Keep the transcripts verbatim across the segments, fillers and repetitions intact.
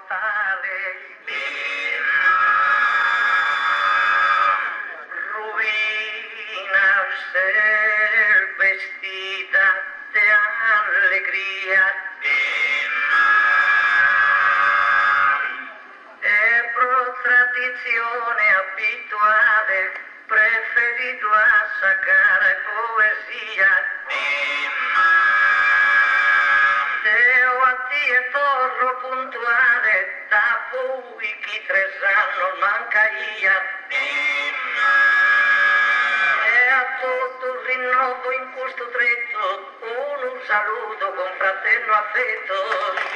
mortale. Ruina ser vestita de alegría. E pro tradizione abituale preferito a sacare poesia. Deo a Dio torno puntuale, da voi chi tre anni manca ia. E a tutto il rinnovo in questo tretto, un saluto con fratello affetto.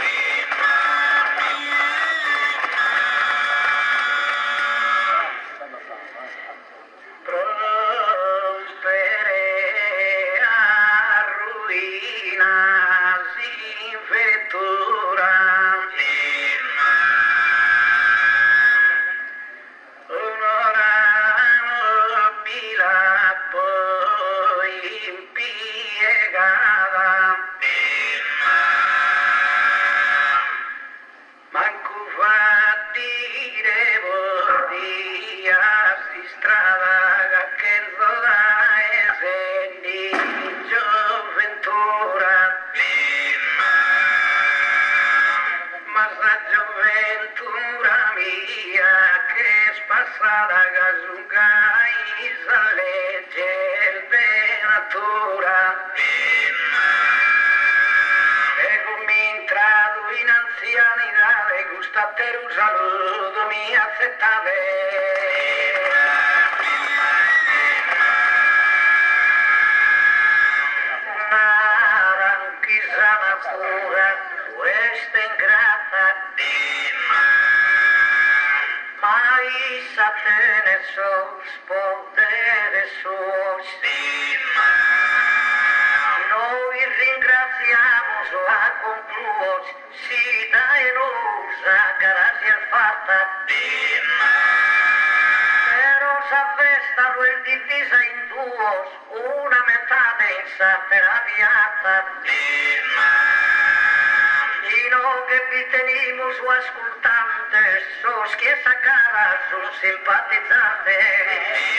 Un saludo mi aceptable. Naranquisana pura, questa ingrata. Mai sapere sos poderes suos. Noi ringraziamo la concluos, si dai nusa, grazie fatta. Però s'avvestano il divisa in duos, una metà densa per avviata. Ino che vi tenimos o ascoltante, sos chiesa cara, sos simpatizzante.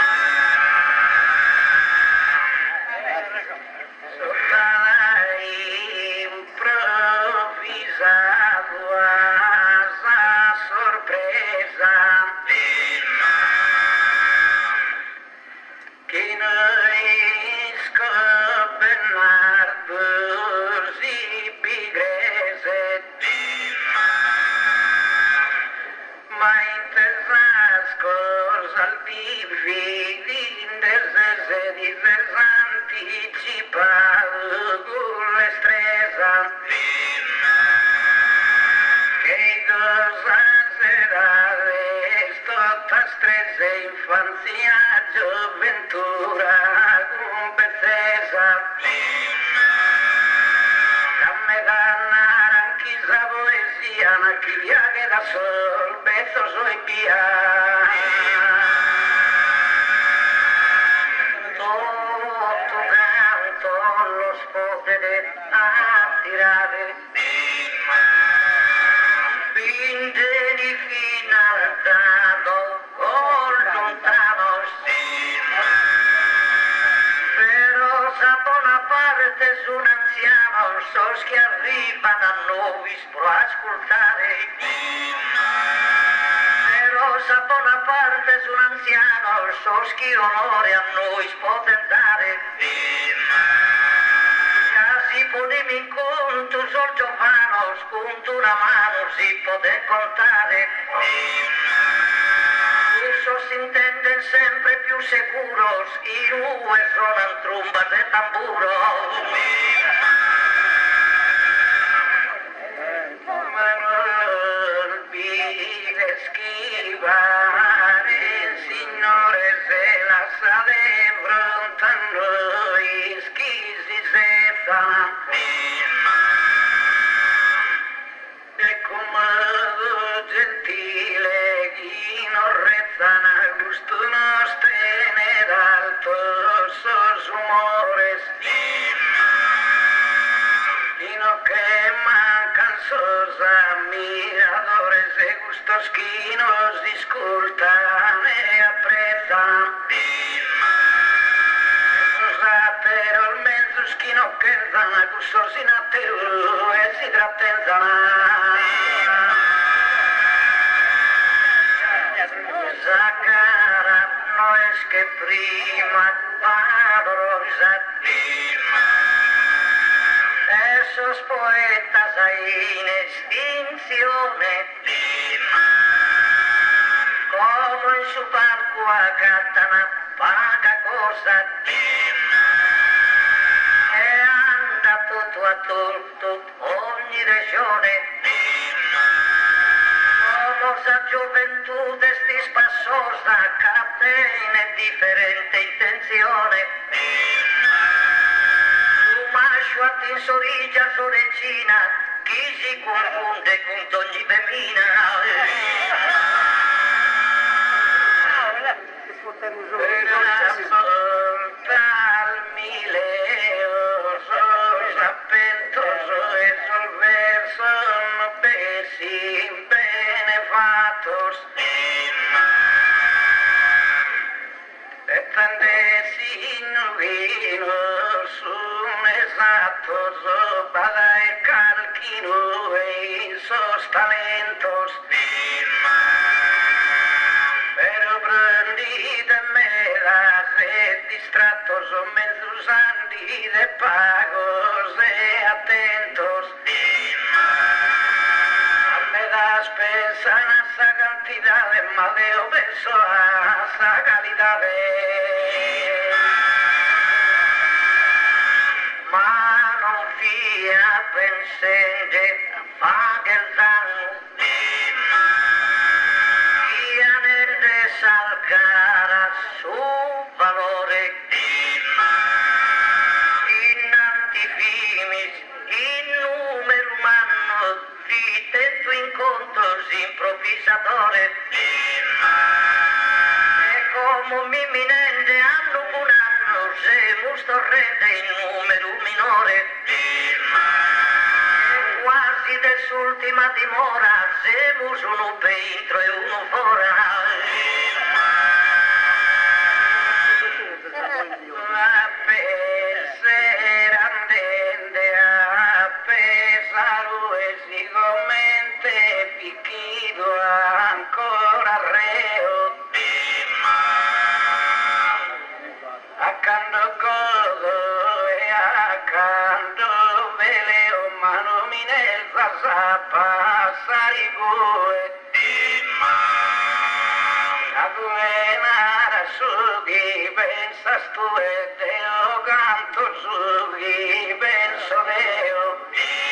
Infanzia, gioventù,ra con bellezza. Camme da naranquisa poesia, una chiglia che da sol, besos hoy día. Todo canto los poderes attirare. Vindeni final dado. Un anziano, sos che arrivano a noi per ascoltare. Però sa buona parte un anziano, sos che onore a noi poten dare. Casi ponemi in conto, sol giovanos, con una mano si poten contare. Si intenden sempre più seguros, i due suonan tromba e tamburo. Esquivare, signore, se la sa de fronte a noi, schisi se fa. E come gentile, chi non rezzana, gusto nos tener altos sos humores. Y no que mancan sus amigos. toschinos discultan e apprezzano. Però il mezzo schino che zana, gusto si nattero e si trattenzana. Zacara no es che prima valorizzat. Esos poetas hay in extinzione. Como in su palco accattano paga cosa. Tutto a tutto, ogni regione, famosa gioventù sti spassosa, catena e differente intenzione. Su mascio a tinsoriglia sorecina, chi si confonde con ogni femmina. Al mileo appentoso e sul verso besi benefatos e tantesi nuguinos un esattos bada e calquino e sos talentos pero brandi de medas e distratos o mezusandi de pagos e atentos medas pensan a esa cantidade ma de obeso a esa calidade ma non fia pensende fa che il danno salgara su valore in antifimis in numero umano vite tu incontros improvvisatore e come imminente anno un anno semus torrente in numero minore e quasi des'ultima dimora semus uno peintro e uno fora. A pesar andende a pesar uesicamente piquido ancora reo accanto codo e accanto veleo mano minezza sa passare gue a buena sughi pensas tu e Deo canto sughi penso Deo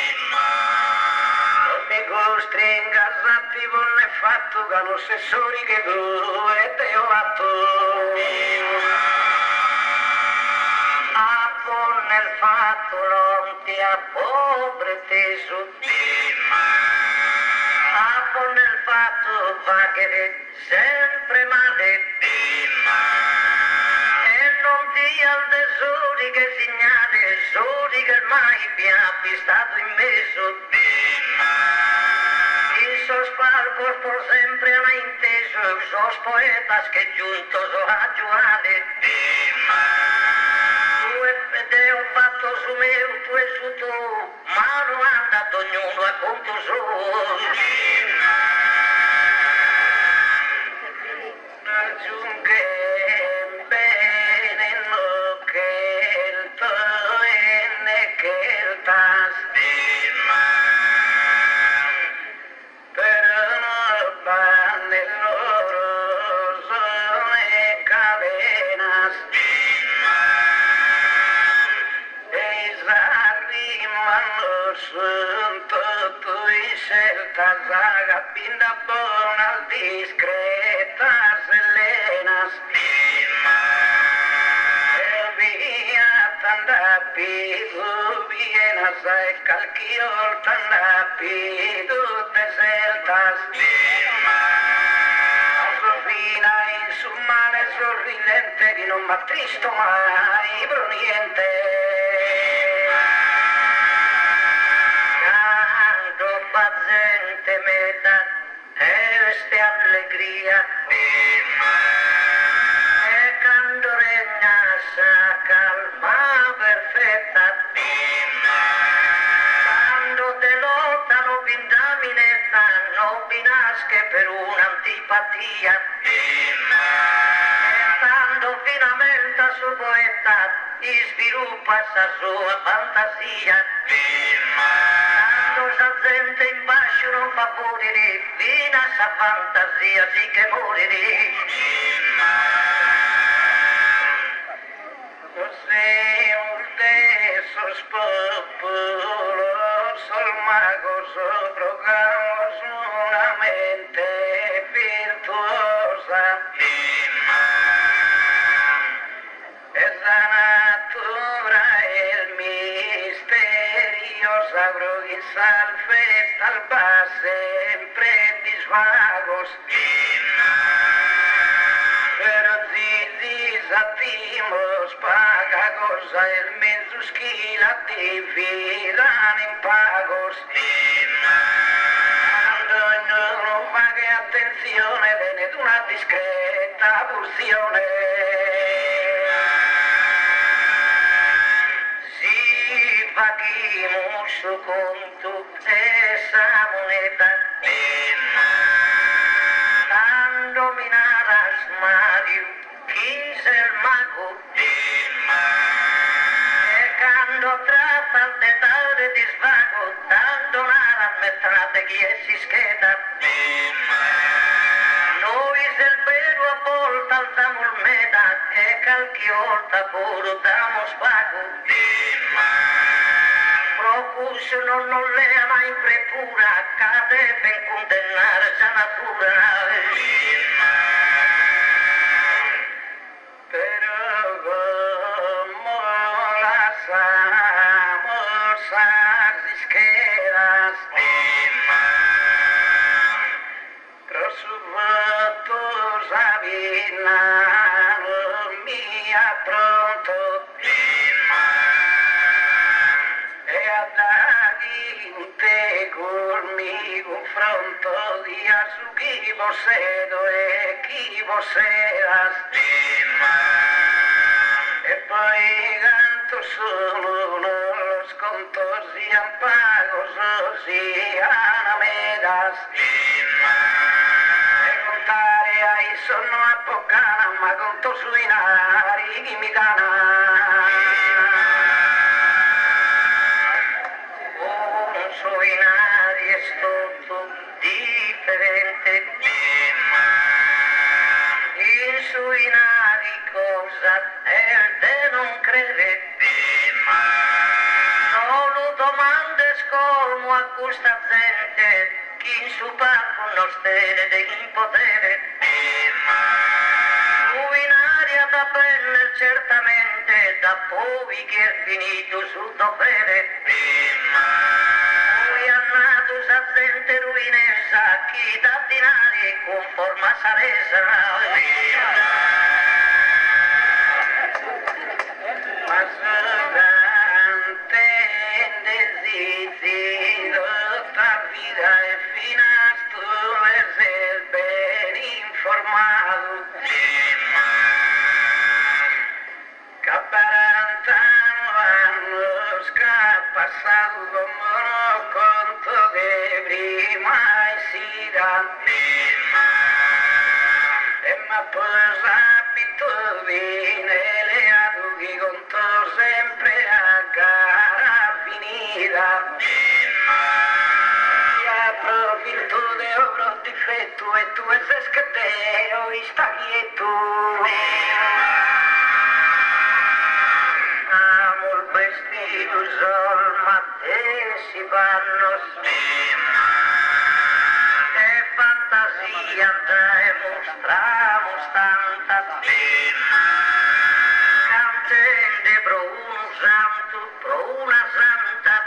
non mi costringas attivo ne fatto che lo sessori che tu e Deo fatto a nel fatto non ti appobrete su a nel fatto paghere sempre male e non ti al tesori che segnale soli che mai piappi stato in messo in sos palcos por sempre hanno inteso sos poetas che giunto so a giuale tu e te ho fatto su me tu e su tu ma non è andato ognuno a conto suo aggiunghe bene no che il tuo e ne che il tastima però non va nel loro sono e cadenas e s'arrivano sotto tu in scelta zaga pinda buona discreta Elenas e via tandapidu vienas e calchiol tandapidu deseltas Sofina in su male sorridente di non m'attristo mai per niente canto paziente metà e vintamine danno binasche per un'antipatia. E andando finalmente a suo poeta, sviluppa la sua fantasia. Quando la gente in bacio non fa morire, fino a sa fantasia sì che morire. Così un desos populos, sol magos o programos una mente virtuosa. Es la natura el misterio, sabro y salve, salva sempre disvagos. Pero zizis atimos paga cosa el mensus que la dividan en pagos. Quando non pague attenzione viene una discreta porzione. Si paghiamo su conto esa moneta. Dominar Mario, quis el mago. E quando trata de dare disvago, dando nada metrate chi è si scheda. Noi il vero a volta alzamo il meda e qualche volta pure damo spago. Procus non non le ama in prepura, cade ben condennare già natura. Pero como las amosas disqueras, pro sus votos avinaron mía pronto. E a dagli un te col confronto di a su chi vocedo e chi vocedas. E poi canto solo los contos y ampagos y anamedas. E contare ai sono a pocana, ma conto sui nari chi mi cana. Un sui nari è tutto differente. In sui nari cosa è de non crede. Solo domande scolmo a questa gente, chi in su palco non stene de in potere. Su in aria da bene certamente, da poi che è finito sul dovere. Lui ha nato sa gente ruinesa, chi da dinari con forma saresa. Ma solamente decido esta vida es finas tú ser ben informado. Caparantano años que ha pasado como no conto de prima y sida. E ma pues abitudine le adughi conto sempre a gara finita. E approfitto de obro difetto e tu es escateo y sta quieto. Amo il vestito sol ma te si vanno e fantasia te mostramos tanta cantende pro un santo pro una santa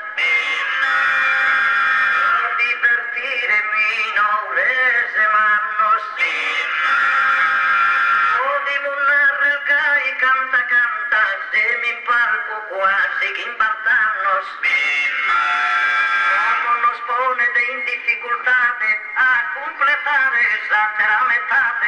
divertire minores manos o di munar el gai canta canta se mi palco quasi che impartarnos como nos pone de in dificultade a completare esa terra metate.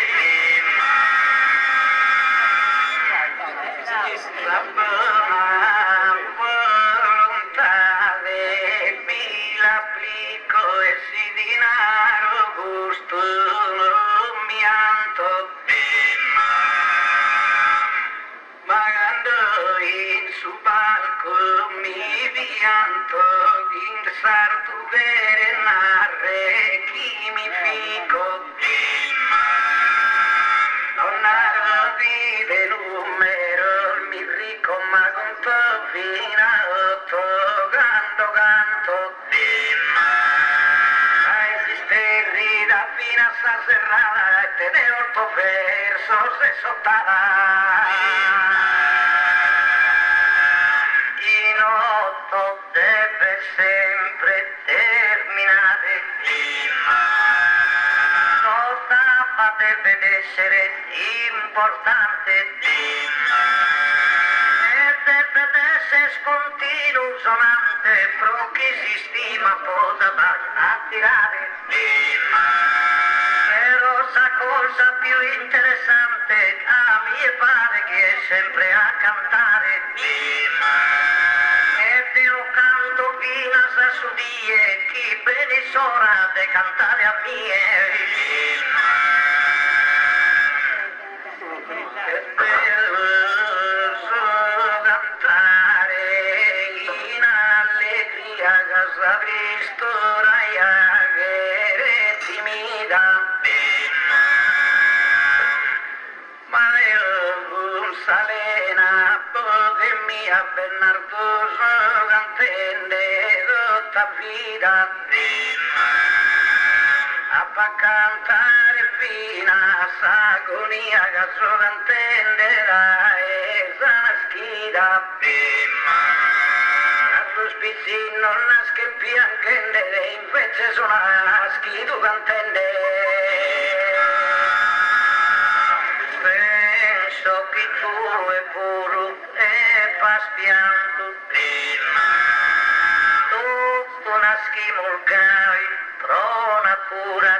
La buona volontà mi l'applico canto in sardo vere narre chi mi fico non arrivi de numero mi rico ma conto fino a otto canto canto a esiste da fino a sta serrata e te ne otto verso se sottara in otto deve sempre terminare nota deve essere importante e deve essere continuo sonante pro chi si stima possa attirare però sa cosa più interessante a mie pare che è sempre a cantare e io canto fino a su die chi bene sora de cantare a mie Salena, poche mia Bernardoso, cantende tutta vita a cantare fino a s'agonia che so cantende la esa schida a tu spizzino la schempi anche invece sono a schido cantende penso che tu è puro e paspiando tu nasci molgai pro natura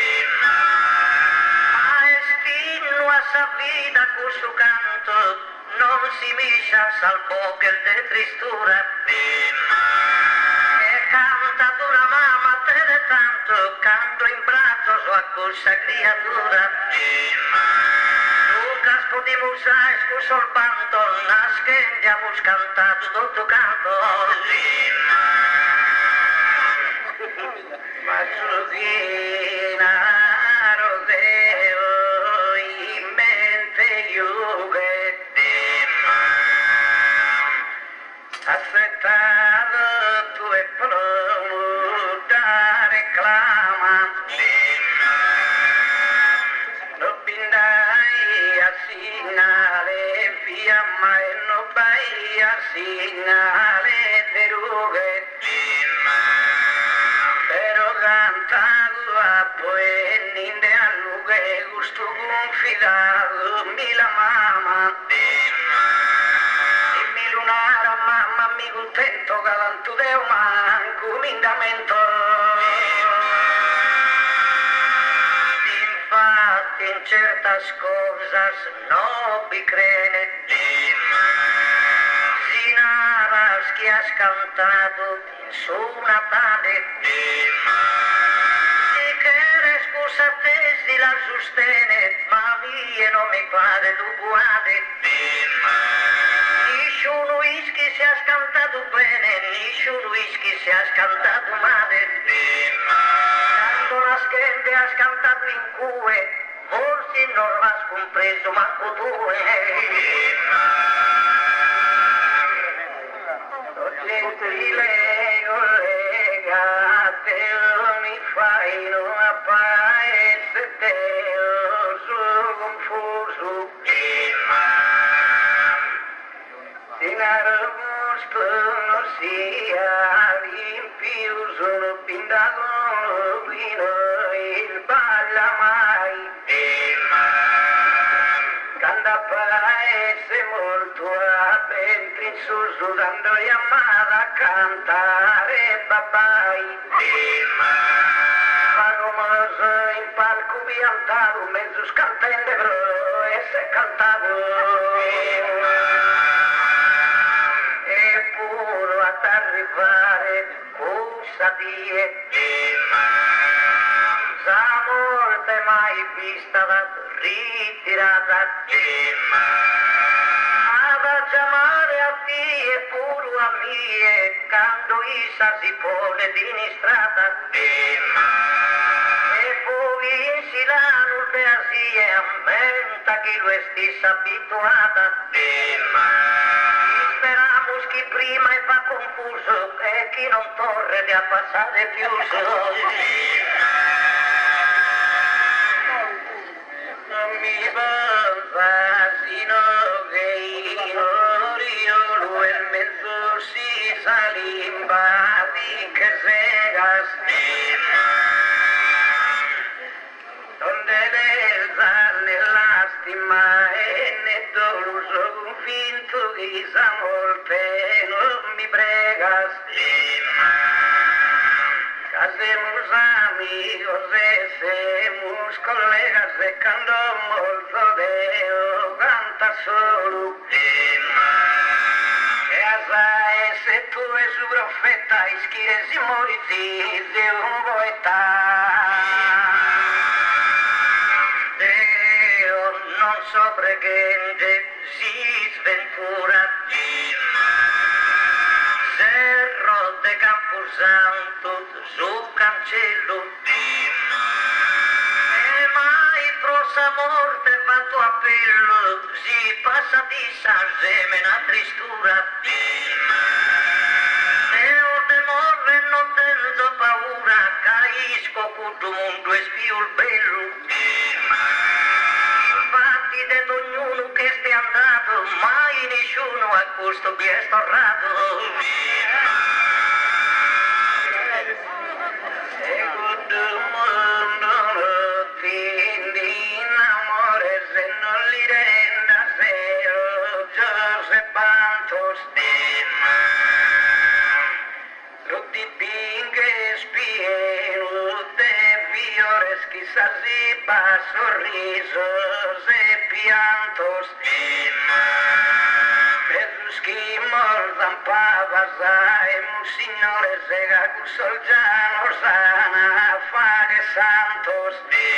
maestino a sa vita questo canto non si miscia salvo che il de tristura e canta una mamma te ne tanto canto in braccio so a questa creatura Lucas podemos usar scuso il bando nas che abbiamo cantato tutto canto ma Giusina Rodeo in mente io che aspettato tu e promo da reclama non bindai a segnale fiamma e non vai a segnale de rughe però cantato a poi ninde a lughe gusto confidato mi la mamma e mi lunara mamma mi contento galanto deo manco mindamento infatti in certas cosas no vi crede sinaras che has cantato in su Natale si che scusa te si la sostene ma mie non mi pare tu guardi nessuno whisky si ha cantato bene nessuno whisky si ha cantato male quando la schende ha cantato in cue forse non l'has compreso manco tu gentile collega te mi fai non appaese te sono confuso Sinarosto non sia in più sono pindato vino il balla mai canta paese molto aperto in su sudando chiamata a cantare papai famoso in palco piantato mezzo scantende però e se cantato eppure ad arrivare cosa die sa morte mai vista da ritirata ad chiamare a te e pure a mie quando Isa si pone di strada e poi si la nube si e ammenta che lo stessa abituata speramos che prima e fa confuso e chi non torre di a passare più non mi va sino che io rio il mezzo si salimba di che segas donde desa nella stima e ne doluso confinto che sa molte non mi pregas Casemos amigos, semos colegas de cando molto deo canta solo e asai se tu es un profeta isquires y moritis de un poeta Deo non sopregente si sventura Cerro de Camposanto su cancello e mai prosa morte fatto appello si passa di Sanremo una tristura Deo de morre non tengo paura caisco tutto mondo e spio il bello infatti de ognuno che stia andato mai nessuno a questo vi è storrato Quizás y pa sorrisos e piantos Pedros que mordan pavas Aemos signores e gacus solgianos Ana faghe santos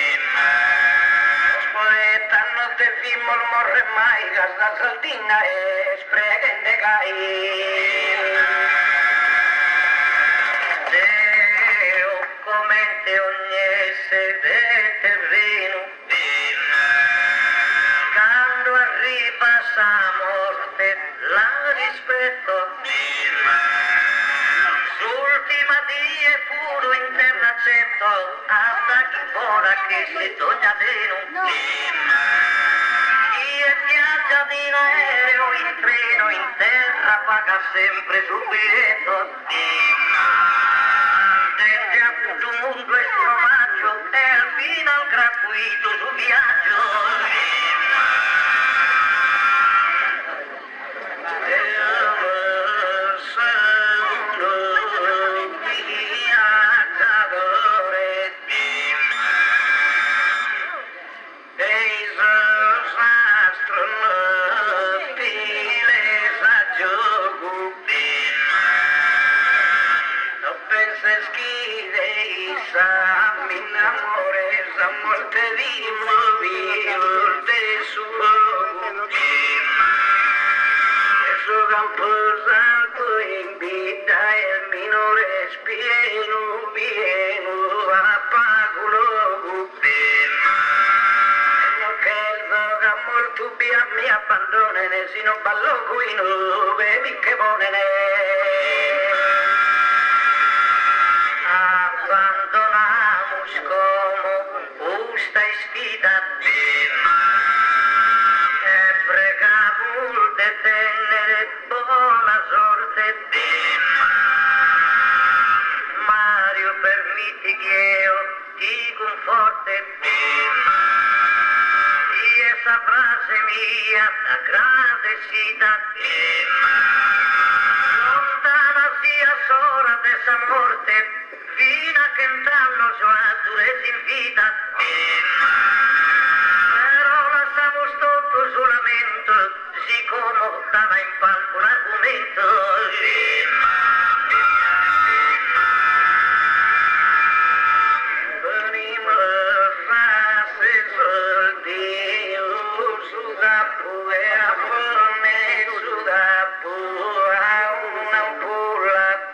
Los poetas no te vimos morre mai Gas da saldina e spreguen de gai Deo comente ognese de terreno quando arriva sa morte la rispetto s'ultima die puro internaccetto hasta chi fora che si togna deno chi è viaggia in aereo in treno in terra paga sempre sul biglietto tutto il mondo è formaggio e al final gratuito sul viaggio e sono viaggiatore e sos astronauti les a gioco no penses che sa mi innamores a molte vivo vivo de su fuoco e su camposanto in vita il minore spieno vieno apago logo no che il voga molto via mi abbandonene si non ballo qui no bevi che bonene Abandonamos como esta esquina e pregamos de tener buena sorte Mario permite que yo ti conforte y esa frase mía agradecida lontana sia sola de esa morte fino a che entrarnos a durez in vita però lasciamo tutto sul lamento siccome stava in palco l'argomento venimos a se soldi su da pue a forme su da pue a un'ampolla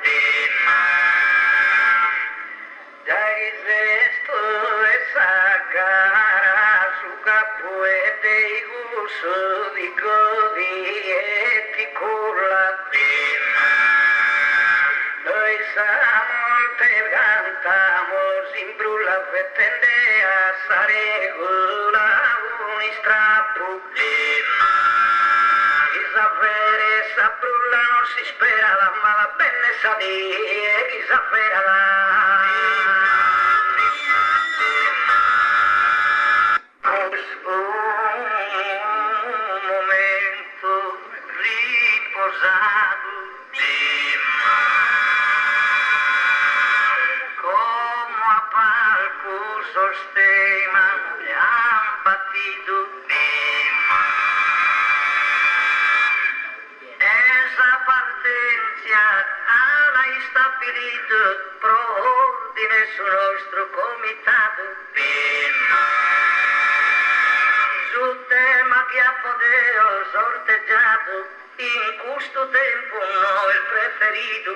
molte cantamos in brulla fettende a saregola un strappo. Chi sa fare sa brulla non si spera la mala bene sa dire chi sa fare la. Un momento riposato come a palco sostema e han battido esa partenza alla stabilito pro ordine su nostro comitato sul tema che ha potere sorteggiato in questo tempo no il preferito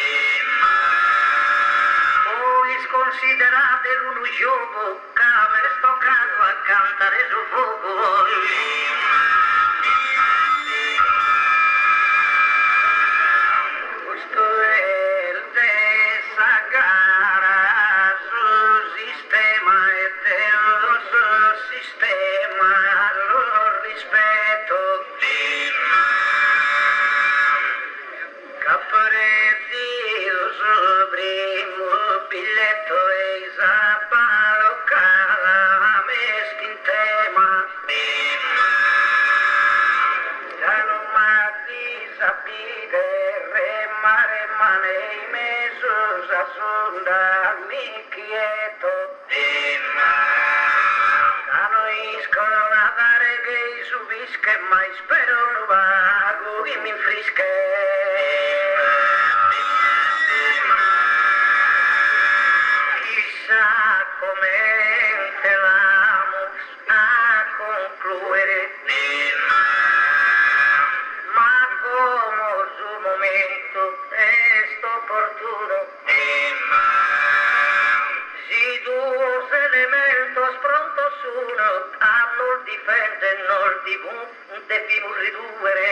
voi sconsiderate uno gioco che me ne sto caro a cantare su fuoco questo è il dessa gara sul sistema e dello sul sistema lo rispetto Caparezzi sul primo biglietto e Isabalo cala meschi in tema Giano Mazzi sapite remare mane i mesos a sonda mi quieto Cano iscola dare che subische mai spero no vago e mi infrische come entramos a concluere ma como su momento es opportuno si dos elementos prontos uno a non difende non devono ridurre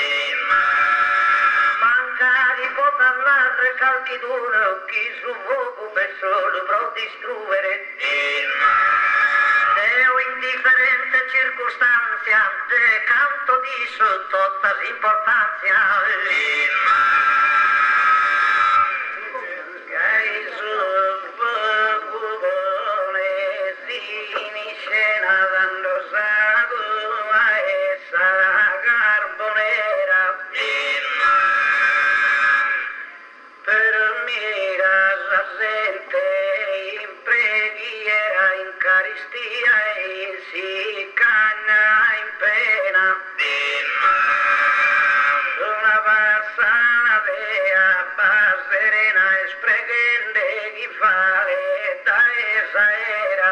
magari potrà narrare qualche d'uno chi su fuoco per solo pro distruggere e in differente circostanza de canto di su tutta importanza che su fuoco si scena dando sago a essa carbonera per miras la gente in preghiera, in caristia e si cagna in pena. Una passana dea, passerena e spregende chi fare da esa era.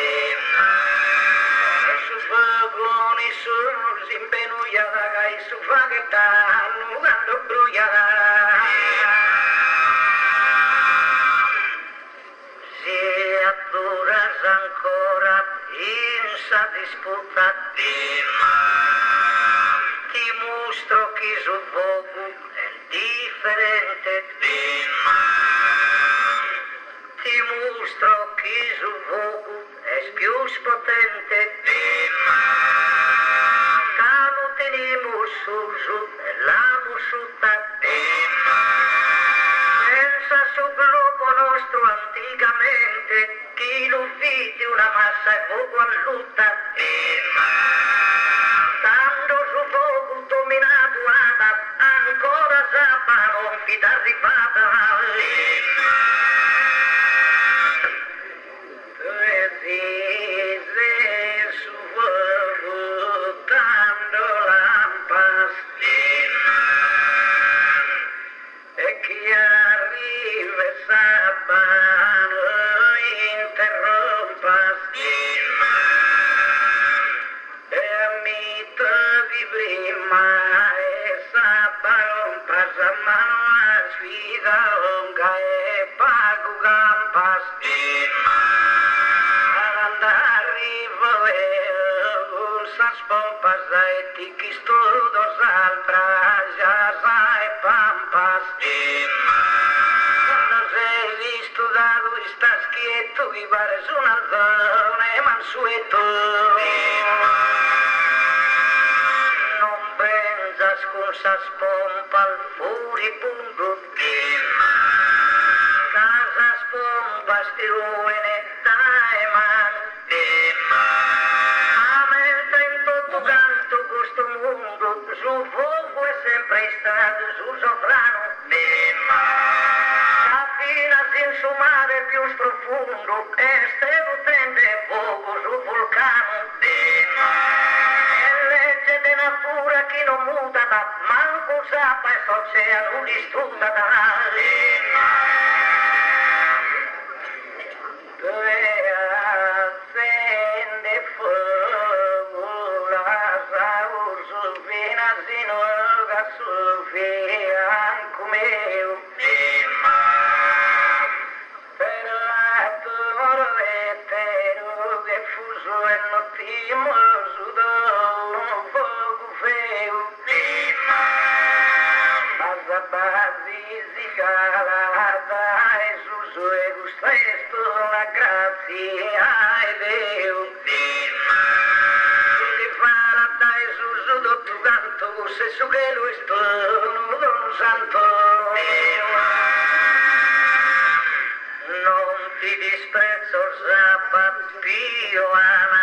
E su fogoni sul simpenuiada, che su faghetta, nugando bruiada. Ancora in sa disputa ti mostro che su fuoco è differente ti mostro che su fuoco è più potente calo teniamo su su e la mussuta pensa su globo nostro anticamente chi non vide una massa e fuoco a lutta stando su fuoco dominato ada ancora zappa non fida arrivata precise su fuoco dando lampas e chi arriva e sabbano interrompas e mito di prima e sabalompas a mano a sfida longa e pago gampas al andare volevo sas pompas a etiquis todos al prajas a pampas estás quieto y pares un alzone mansueto. Non pensas con sas pompa al furibundo. Casas pompas ti ruine dai man. Aumenta in tutto canto questo mondo, su fuoco è sempre stato su sovrano. Fino sin mare più profondo, e stevo tende fuoco su vulcano. E legge di natura che non muta da manco sapa e s'oceano distrutta da accende fuoco la saurso fino sino a Sofia come se su che lo sto non santo non ti disprezzo zappa Pio ama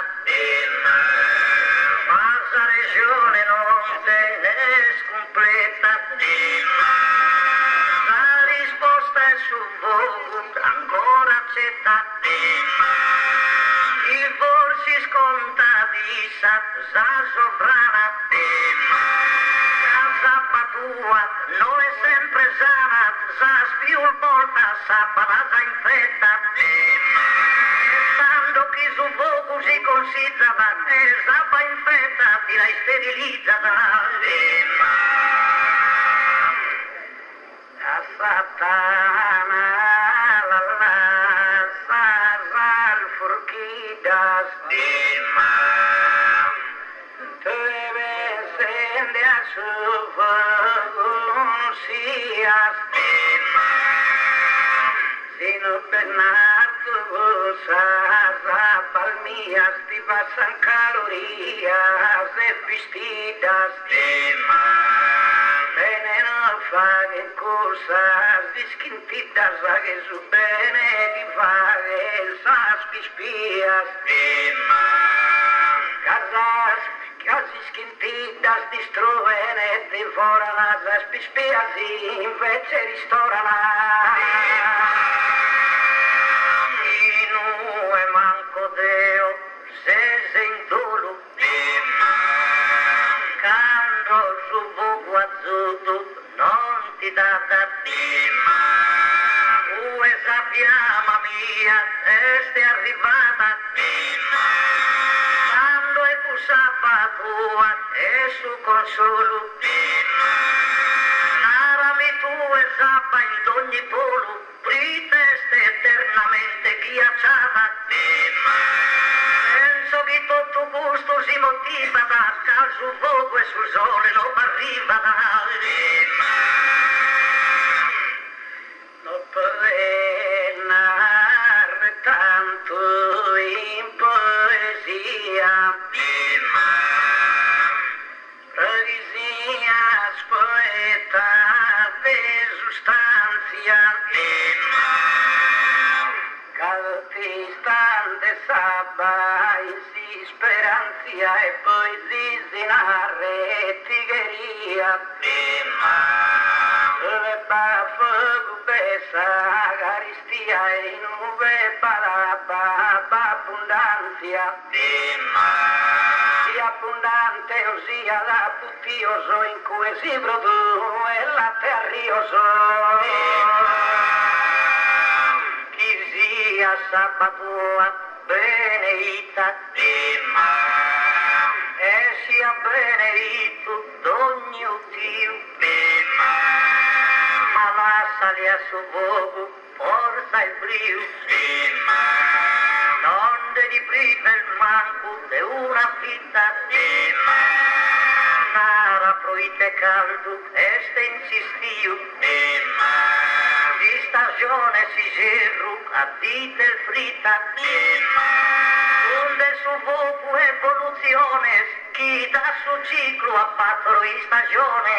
ma sa regione non te ne scompleta la risposta è su vogo ancora accetta i forsi scontati sa, sa sovrana tua non è sempre sana, sa più volta sa palazza in fretta. Stando chi su fuoco si considerava e zappa in fretta ti la sterilizzata. A Satana la la sa sal furquidas deve sende a su Sino Bernardo Sasa palmias ti pasan calorías de pistidas veneno faguen cosas disquintitas que su bene ti faguen sas pispias casas casi squintitas distruen e divorano las pispias invece ristorano inu e manco deo se sentolo cando su buco azzurro non ti dà da ue sappiamo mia este arrivata tua e su consolo narami tu e zappa in ogni polo priteste eternamente ghiacciata penso che tutto gusto si motiva da cal su fuoco e sul sole non arriva da non potrei narrare tanto in poesia Revisias poeta de sustancia Caltista de saba e speranza e poi zizinare tigheria Dove va fogo pesa caristia e nube para abbondanza abbondante ossia la puttioso in cui si produce e latte arrioso chi sia sabatua beneita e sia benedito d'ogni Dio ma lasciali a suo fuoco forza e brio non devi prima il manco di una vita nara proite caldo este insistiu di stagione stagione si gerru a dite fritta, onde su vocu evoluzione, chi da su ciclo a quattro in stagione.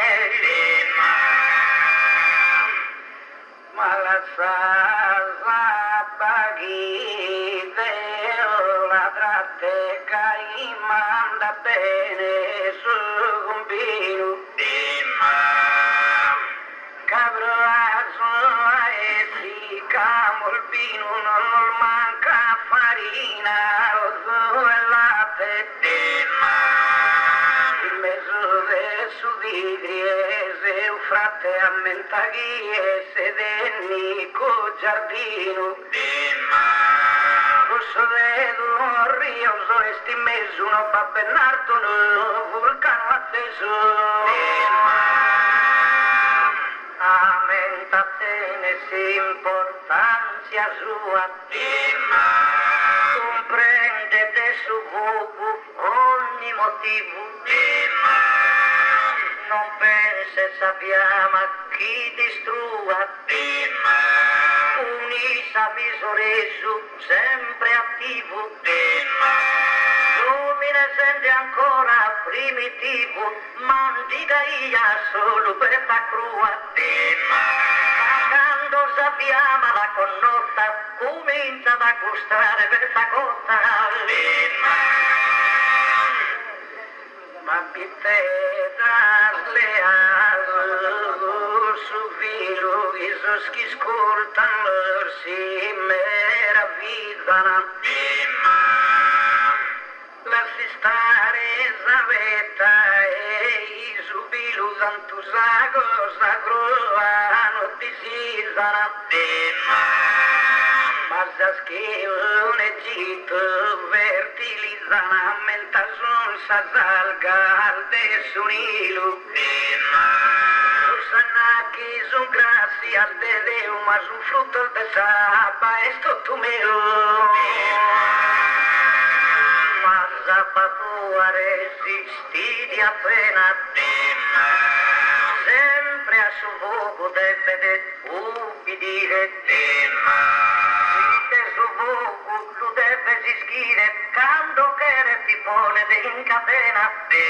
Ma la sala paghi la tratte cai manda bene su combino. E si camolpino non manca farina, rosso e latte, in mezzo del sudigriese, un frate a mentaglie, sedenni co giardino, rosso vedo rio, e sti mezzo, no pa Bernardo, no vulcano acceso. Amentazione si importanza sua, comprendete su voi ogni motivo, non pense sappiamo a chi distrua, unisa misoresu sempre attivo, domine sente ancora primitivo, ma dica io solo per ta crua. Quando sappiamo la connotta, comincia a gustare per ta cotta. Ma piteta leato su filo, i soschi scortano, si meravigliano. Lasci stare zavetta e i subilu santusago sagroano disisana. Ma zaschi un Egitto fertilizzana menta son sa salga al desunilu. Sanaki son grassi al de Deu ma su frutto de sapa e sto tu melo. Zapatua resisti appena, sempre a suo voco deve ubbidire, se su voco tu deve sisghire, quando che ti pone in catena,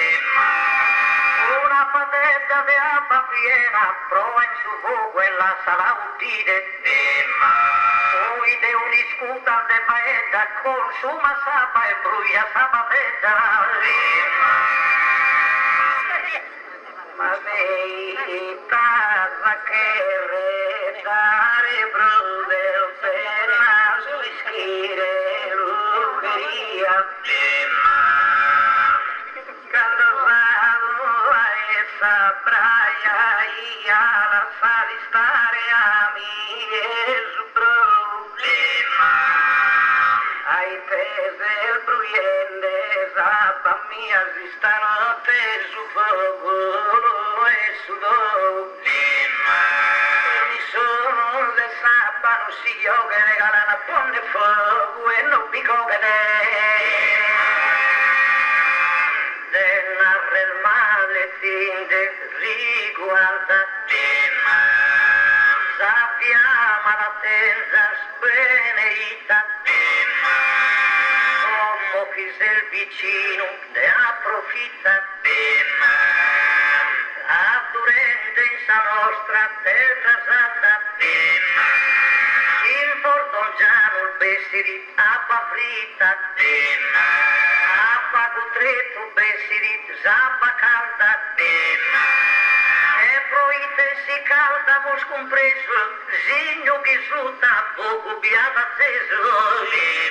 una patetta di acqua piena, prova in su voco e la sarà uddire. Poi de un'iscuta de paetta, consuma sapa e bruia sapatetta. Ma lei tasa che redare brudel per la schiere l'ugheria. Quando vado a essa braia, ia la fa di stare a mie su ai pese il bruiende, zappa mia si stanotte su fuoco e su do. Mi sono del sabbano si io che regala una ponte fuoco e non pico che ne. De narre il male tinde riguarda. Sappiamo la tenza sbeneita. Como chi se il vicino ne approfitta, a durente in sa nostra terra santa, il fortongiano il bessiri acqua fritta, acqua cutretto bessiri zappa calda, e proite si calda mos compreso, segno che sutta poco biata acceso.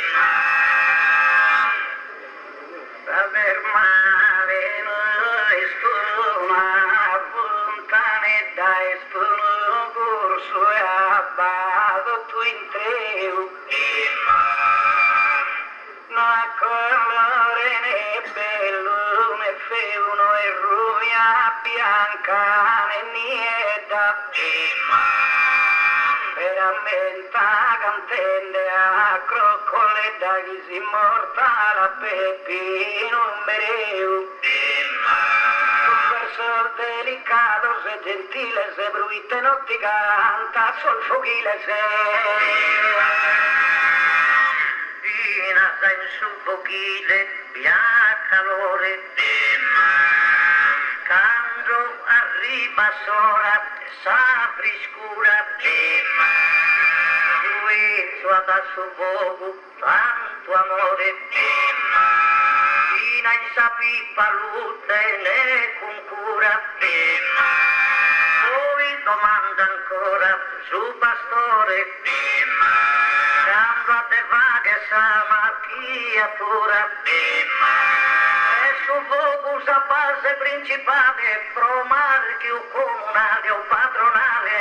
Saber male noi spuna puntane da spuno corso e abbado tu in treu. No a colore né bello né feuno e ruvia bianca né nieda. Veramente cantende a croccole da chi si morta la peppino mereu. sol delicato, se gentile, se bruite non ti canta, sol fuochile se. Nasa in su fuochile, via calore, quando arriva sola, sa friscura, lui suada su fuoco, tanto amore, fino in sapi palute ne con cura, poi domanda ancora su pastore, quando a te va che sa macchiatura, e su fuoco sa base principale, pro marchio comunale o patronale.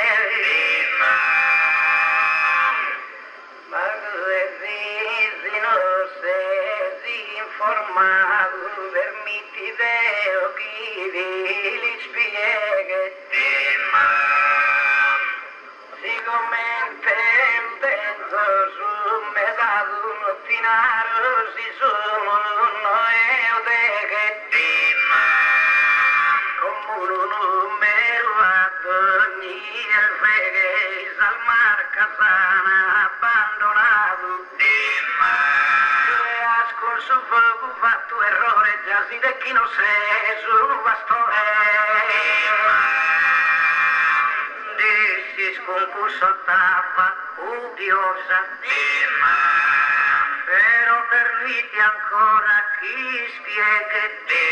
Ma se si non si informato, permetti Deo chi vi spiega, si commenta in penso su metato nottinario, si sono noi che come un numero ad ogni freghe al mar casana abbandonato, a scorso fuoco fatto errore, già si de chi non sei su pastore, dissi scompusso tappa odiosa, però per lui ti ancora chi spiega,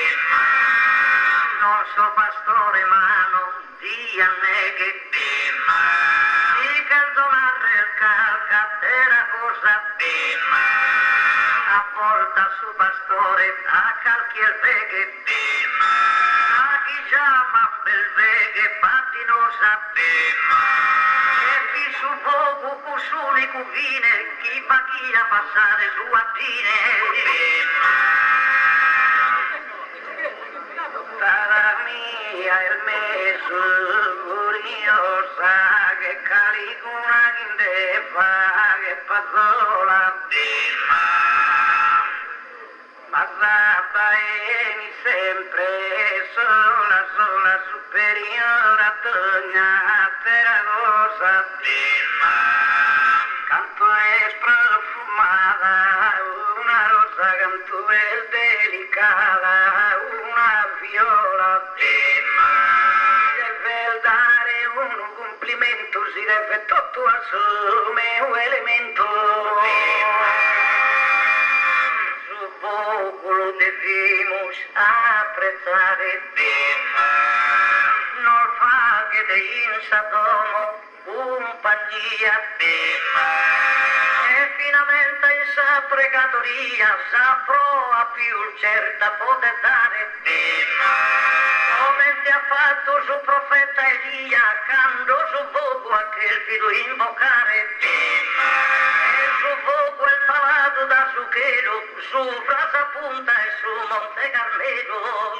non so pastore ma non ti anneghe, di che il donare il calca era cosa, a porta su pastore a calchi il veghe, a chi chiama bel veghe patinosa, e chi su fuoco cusuni cuvine, chi fa chi a passare su attine. Tara mia il meso curiosa che calicuna che fa che pazzola, ma sappaeni sempre sola sola superiore a ogni altra cosa, canto è sprofumata una rosa, canto è delicata una viola, deve dare un complimento, si deve tutto assume un elemento, su poco lo debemos apprezzare, non fa che de insadono compagnia, e finalmente in sa pregatoria saprò a più certa poter dare, come ti ha fatto su profeta Elia, quando su fuoco aquel fido invocare, e su fuoco il palato da suchero, su Frasa Punta e su Monte Carmelo.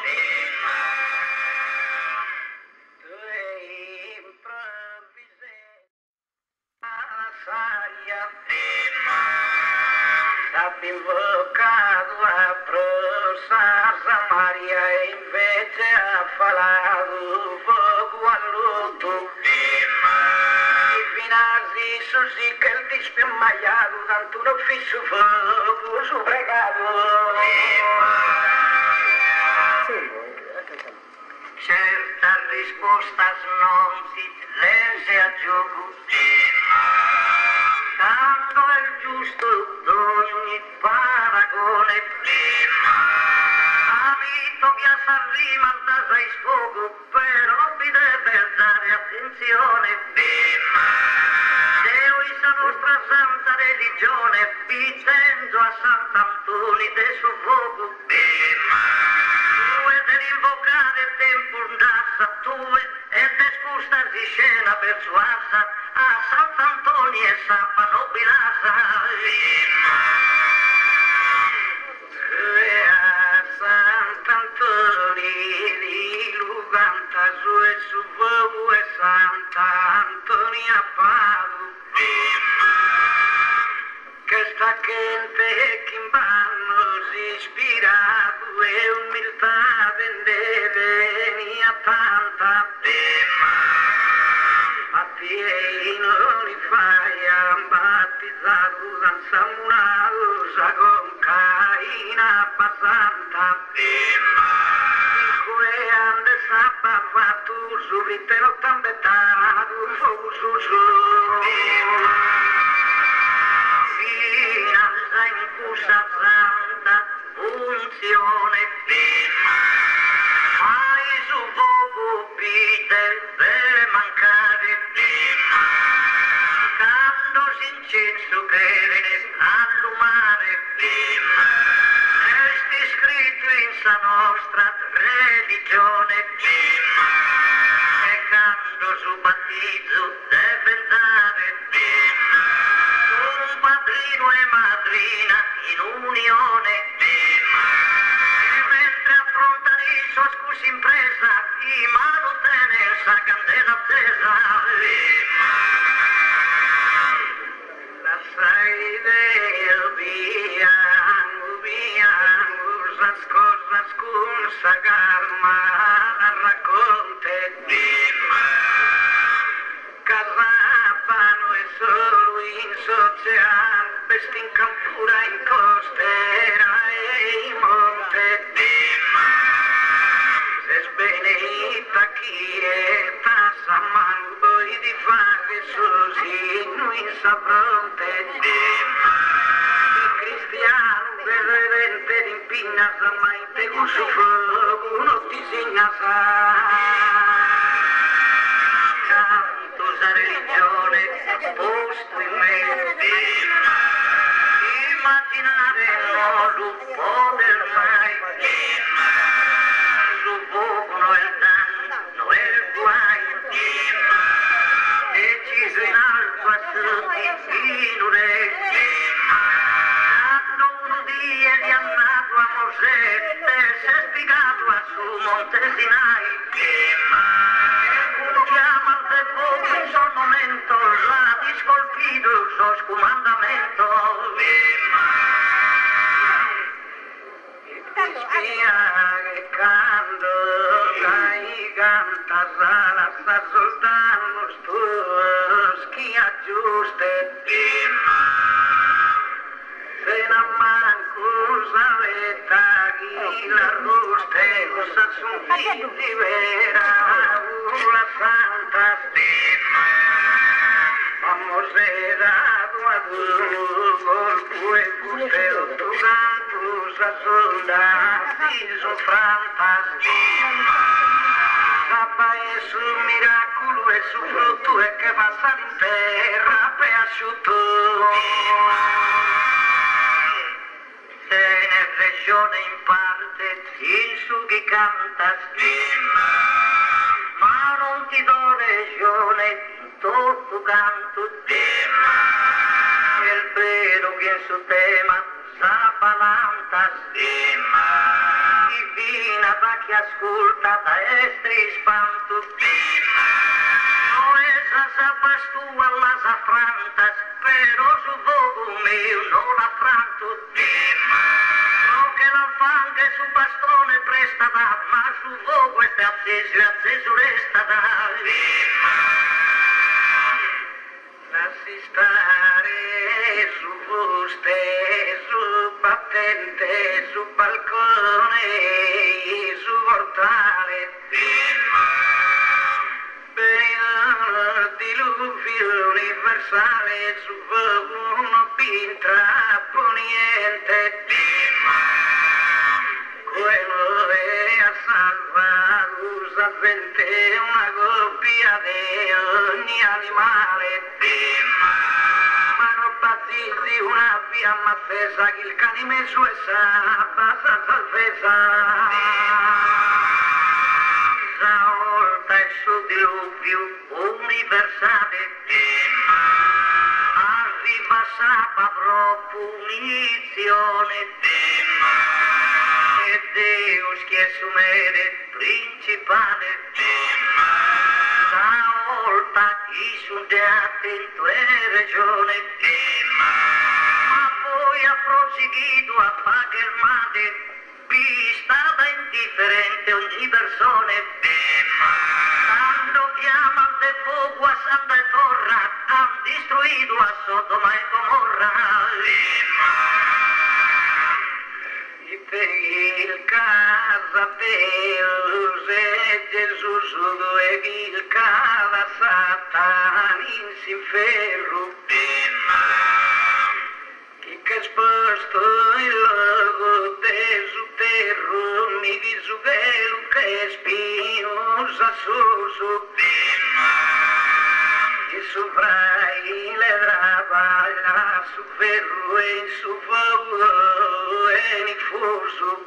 Stato invocato a prosa Samaria e invece ha falato fuoco a lutto, i finasi su sì che il dispiamaiato tanto non fisso fuoco su pregato, certa risposta non si lese a gioco, tanto è il giusto d'ogni paragone, abito via s'arrima da sei sfogo, però vi deve dare attenzione, Deo isa nostra santa religione, pitendo a Sant'Antoni de suo fuoco, due dell'invocare tempo undassa, tue e de scustar di scena persuasa, a Sant'Antoni e Sapa nobilasa, e a Sant'Antoni di Luganta su e su fuoco e Sant'Antoni a Padu, che sta gente che in banno si ispirato e umiltà vendeve a e non li fai battezzato senza una usa con caina passata que ande sapa fatto subito lo tambettato su su su fino a in cusa santa funzione mai su poco pite per mancare quando si incenso che allumare resti scritto in sa nostra religione e quando su battizzo deve andare un padrino e madrina in unione e mentre affrontano i suoi scusi impresa i mano tene sa candela attesa la sai del bianco bianco sa scorsa scorsa calma la racconte Casapano e solo in sociale besti in campura in costera e in monte se sbenita quieta sa mango e di fare sosino in sa fronte il cristiano veramente rimpigna sa mai te gusto fuoco non ti segna sa la religione posto in me immaginare non lo poter mai su poco no il danno e il guai deciso in alto a tutti in un quando un dia di andato a Mosè si è spiegato a su Monte Sinai chiama al tempo in sol momento la discolpido il suo scomandamento e ti spia che quando dai canta sala sta soltanto sto schia giuste se non manco saletta chi la ruste sa su di vera la santa stima vamos a dar a tu golpe e guste tu canto sa solda si son fantasma Sapa è su miracolo e su frutto e che passa in terra per asciutto se ne regione in parte in su chi canta stima ma non ti do regione in tutto canto tema e il vero che su tema sa palanta stima divina da chi ascolta da estri spanto tema non è sa bastu alla safranta spero su vogo mio non affranto tema no che non fa anche su bastone presta da ma su vogo e acceso e acceso resta da lasci stare su buste su battente su balcone su portale per diluvio universale su uno pintrappo niente quello è a salvare usa vente una coppia di ogni animale ma non pazzirsi una via mazzesa che il canime su e sa basta salvezza sa volta il suo diluvio universale arriva sa punizione e Deus che assumere principale stavolta chi studiate in tue regione ma poi ha proseguito a fare il male stava indifferente ogni persona quando chiama al fogo a Santa e Torra, han destruído a Sodoma e Gomorra. E peguei casa Deus e Jesus doegui cada Satan in s'inferro. Que exposto e logo desuterro mi visuguelo que espinhos assuso. E sovrai ledrava a su ferro em su fogo e infuso.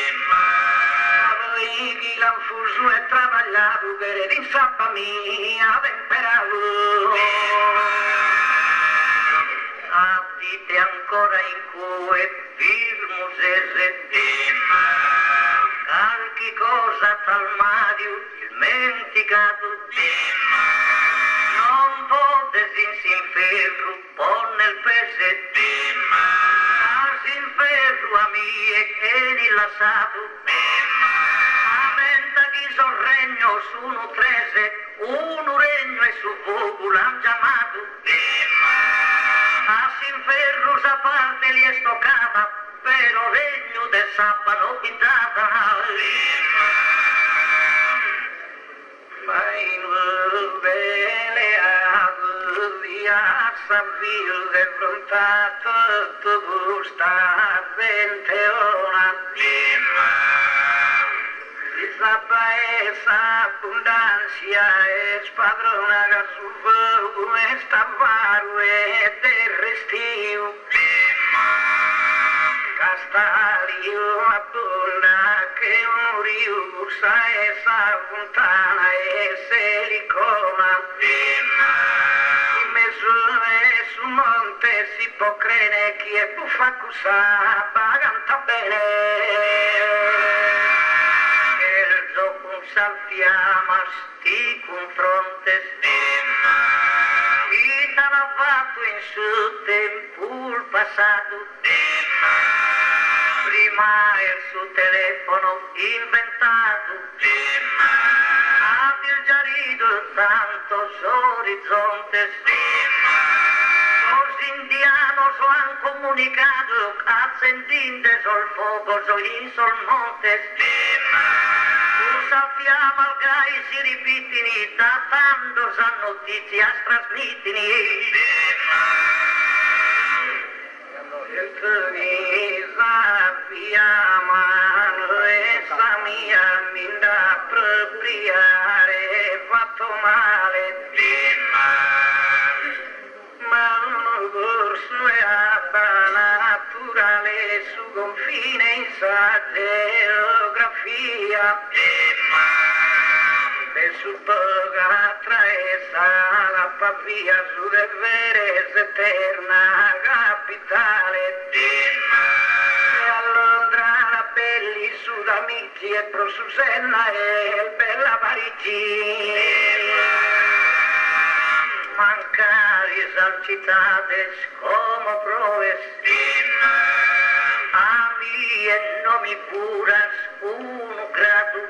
E chi l'anfuso è travagliato che in sappa mia temperavo. Dite ancora in cui firmus e settima, qualche cosa tal Mario dimenticato, non potes in s'inferro, pon nel pesettima, a s'inferro a mie che ni lasciato, aumenta chi son regno su un trese, un regno e su fuoco l'han chiamato. A s'inferro sa parte li è stoccata, però regno de sabbano pintata. Ma in belle ave a Savio de frontato tu gusta venteona. Si sabba esa abbondanza e spadrona che su fuoco e stavaro e del restio. Castaglio abbonda che un rio sa esa fontana e se li coma. In mezzo e su monte si può credere chi è buffa cusa canta bene. Salfiamas ti confrontes e t'ha lavato in suo tempo il passato. Prima il suo telefono inventato ha viaggiato tantos orizzontes. Los indianos lo han comunicado ascendientes sol fuegos o in sol montes. Sappiamo al gai si ripetini, datando sa notizie trasmettini. Il tuo sappiamo essa mia minda propriare fatto male. Ma un corso è abba naturale su confine in sa geografia. E su poca traesa la papia su de veres eterna capitale. E a Londra la belli su d'amici e pro Susanna e bella Parigi. Mancari esercitades como proves. A mi e nomi puras uno grado.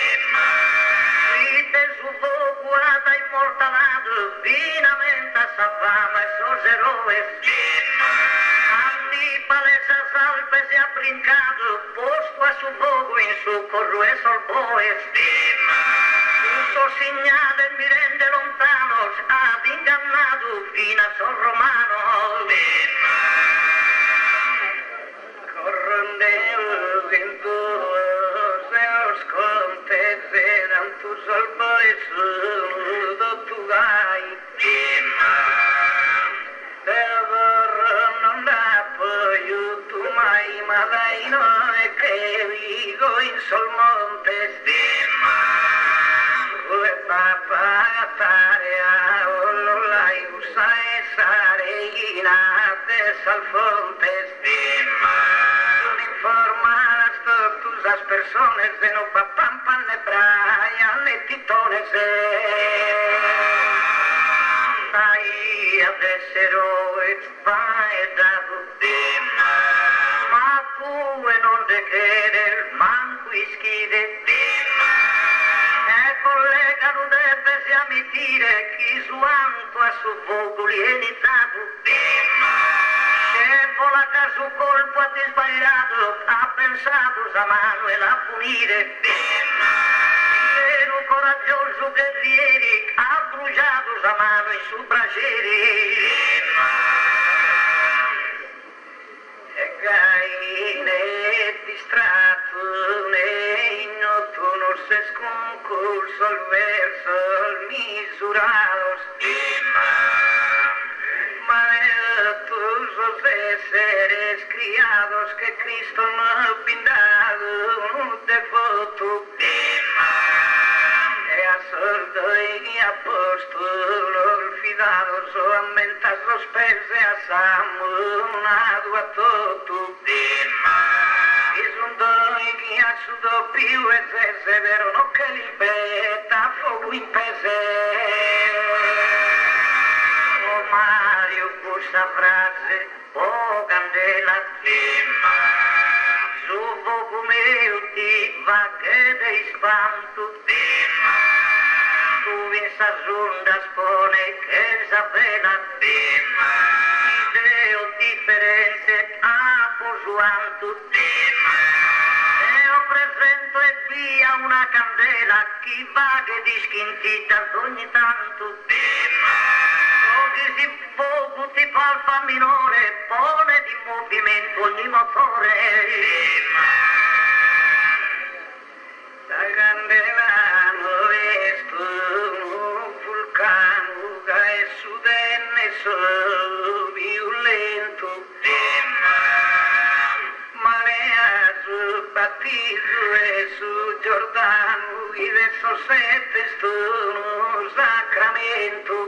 Su fuoco ha immortalato finamente a Savama e sos eroes. Annibale sa salve si ha brincato, posto a su fuoco in su corro e sol boes. Un suo segnale mi rende lontano, ha ingannato fino a sol romano. Corrondeo in tuo se os contes eran tu sol boes do tu vai. Però non da poi tu mai ma dai no e che vigo in sol montes. Come papà attare a ollolai usa e sareina de sal fontes. Non informar a todas las personas de no papam pan ne braia ne titones. Ai adessero et paedato. Ma fu e non de querer manco ischide. E collega non deve si amitire chi quanto a suo vogo lienizzato. Se vola che su colpo ha sbagliato, ha pensato a Manuel a punire. Vero coraggioso guerrieri, ha bruciato a mano i suoi braceri. E Gaine distratto, nei notturno se sconcorso al verso, al misurados. Maletos seres criados que Cristo no pindado no devoto. E a sordo e apóstolo olvidados o aumentas los pés e a samunado a toto. Es un doi che a su doppio e se severo no che li beta fogo in pese. O Mario questa frase o candela su vogo meu ti va che de espanto. Tu esas ondas pone che sapena ideo differente a posuanto. E ho presento e via una candela chi va che dischintita ogni tanto. O che si fuoco tipo al fa minore pone di movimento ogni motore. La candela non è un vulcano che è sudenne so violento. Ma le ha su battito e su Giordano i verso sette stono sacramento.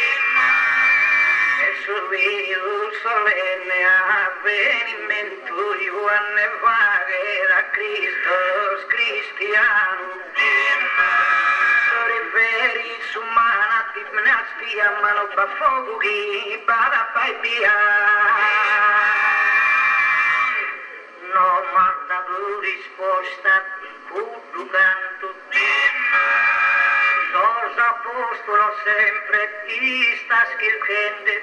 E su io solenne avvenimento io a nevare da Cristo cristiano. Riveri su mana di mnastia mano pa fogo chi para pai via. No mandato risposta tutto canto. Dos apostolo sempre ti sta scrivendo.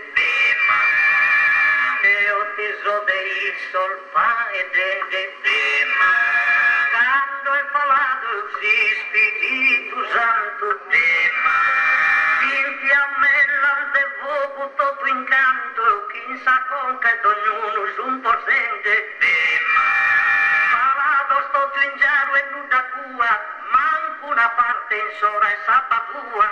E ho teso dei sol fa e dende. Quando è parlato si Spirito Santo. In fiammella del fuoco tutto incanto, chi sa conca ed ognuno su un porsente. Parlato sto in giaro e nuda cua, manco una parte in sora e sabatua.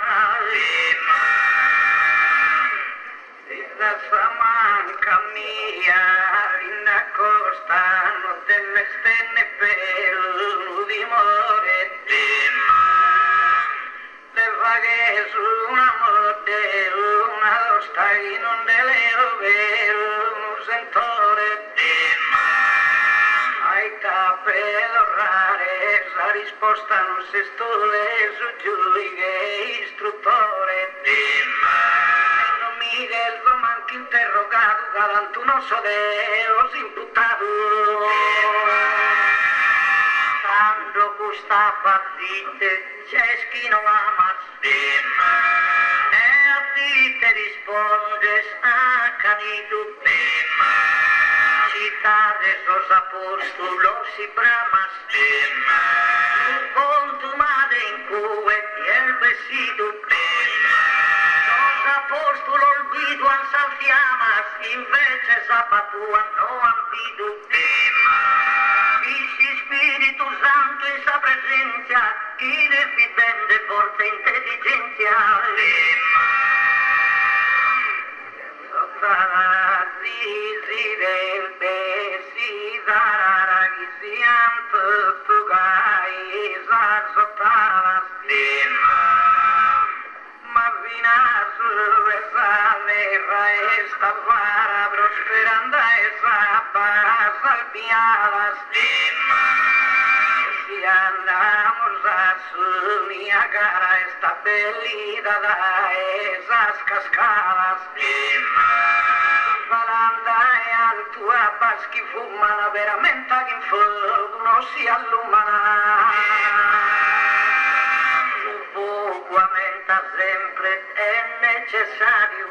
La sua manca mia, in accosta, non delle stelle per dimore. Le vaghe su una morte, una dosta, in un delero vero, un sentore. Ai capello rare, la risposta non si stole su giudice istruttore. Miguel Romanchi interrogato, galantuno sodeos imputato. Quando questa partite c'è chi non ama, e a ti te rispondes a canito. Citades los apostolos y bramas, tu con tu madre in cue y el vestido. Apostolo olvido han salfiamas, invece zapatua no ampido. Dici Spirito Santo in sa presenza, chi ne vivende forza intelligenza. Sotara zizi del besi darara gisiam tutto gai sotara esta vara prosperando esa paz salpiadas. Si andamos a su Niagara esta pelida da esas cascadas. Valanda e altua paz che fumana veramente che in fogo non si allumana. Su fuoco aumenta sta sempre è necessario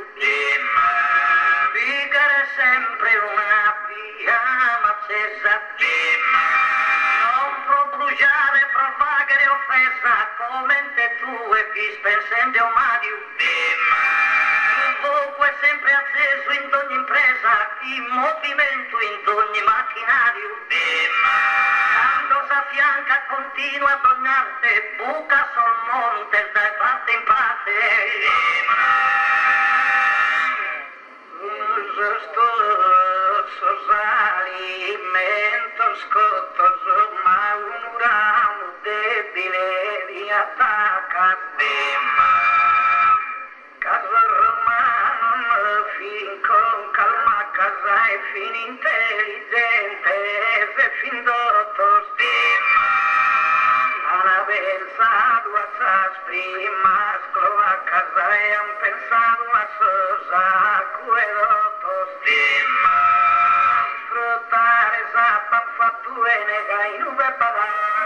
vivere sempre una fiamma accesa, non può bruciare, propagare offesa, come in te tu e chi spensende o Mario. Il fuoco è sempre acceso in ogni impresa, in movimento in ogni macchinario. Quando s'affianca continua a dognarte, buca sul monte dai parte in parte. Sto salimento scottoso, ma un ramo debole vi attacca. Casa romano fin con calma, casa e fin intelligente, se fin dottor stima. Una pensado a sas primas, a casa e han pensado a sosa, cuedoto stima. Sfruttare sappan fattu e nega in ube padana.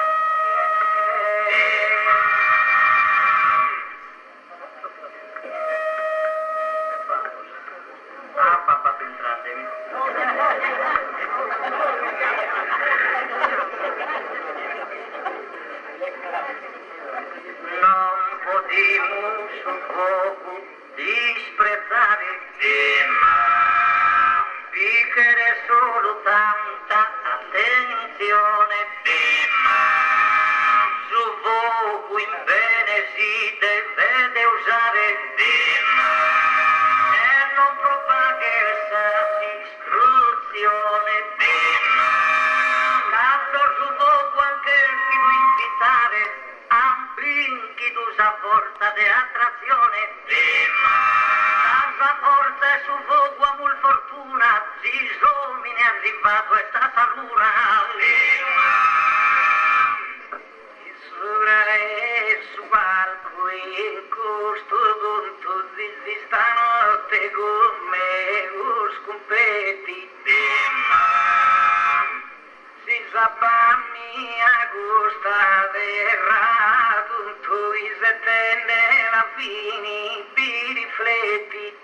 Ah, papà, entratevi. Non podemos un poco disprezzare Vigere solo tanta attenzione su voi in bene si deve usare e non propagare questa istruzione quando su voi anche il filo invitare ambrinchi tu sa forza di attrazione tanta forza è su voi amul fortuna si somine arrivato è stata luna Sura e su palco in costo con tutti si stanotte con me us competi si sapami a gusta verrà tu i settenne la fini bi rifletti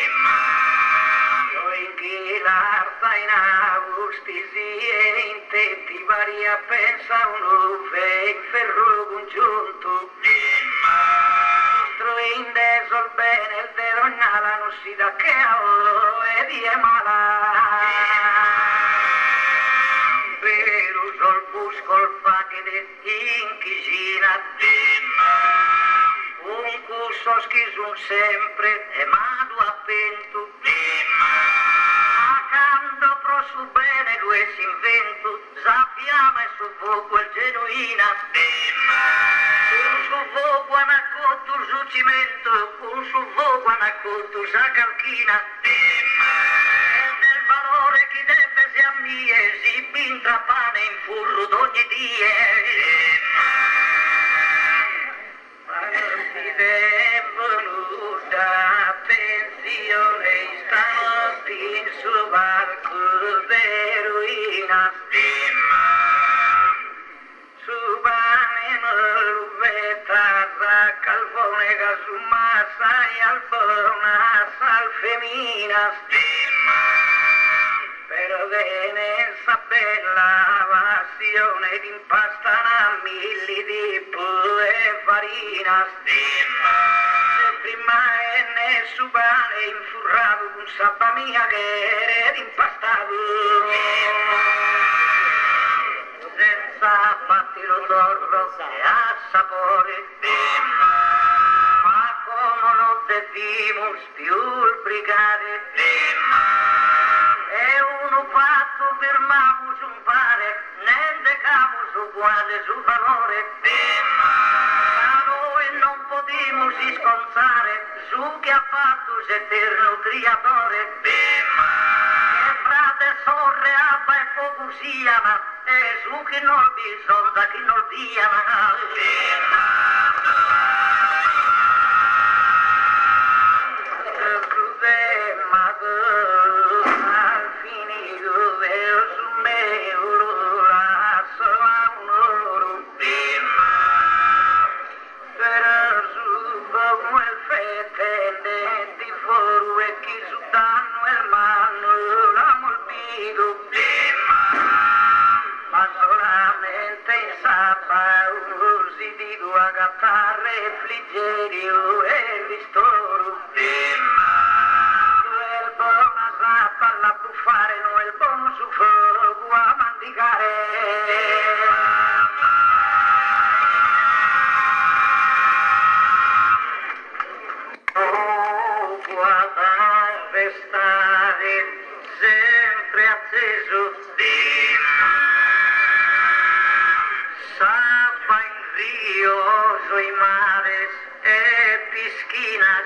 noi che l'arta in agusti e intenti varia pensa un uve in ferro congiunto istruinde sol bene il dedo nala non si da che ho e di è mala vero sol buscol fa che de inchigina un cusso schisun sempre e madu appento accanto pro su bene due si invento sappiamo e su fuoco il genuina un su fuoco anacotto su cimento un su fuoco anacotto sa calchina e del valore chi deve si ammie si pintra pane in furro d'ogni die si devono da pensione stanotte in su barco de ruina su bane nell'uvetta sa calvone che su massa e albona sal femina però bene sa bella passione d'impastana milli di pu e farina prima e ne subane infurrato con sabba mia che era impastato senza fatti lo torro e a sapore ma come lo debimos più il brigare e uno fatto firmamos un pare ne decamos uguale su valore ma noi non podimos sconzare su che ha fatto eterno creatore che frate sorre abba e fuoco siano e su che non bisogna che non diano e chi su danno hermano l'amo olvido, ma solamente in sabato si dico a caparre refrigerio e ristoro. Il buono sappa alla buffare, no il buono su fuoco a mandicare. Restare sempre acceso, sappa in rio sui mares e piscinas,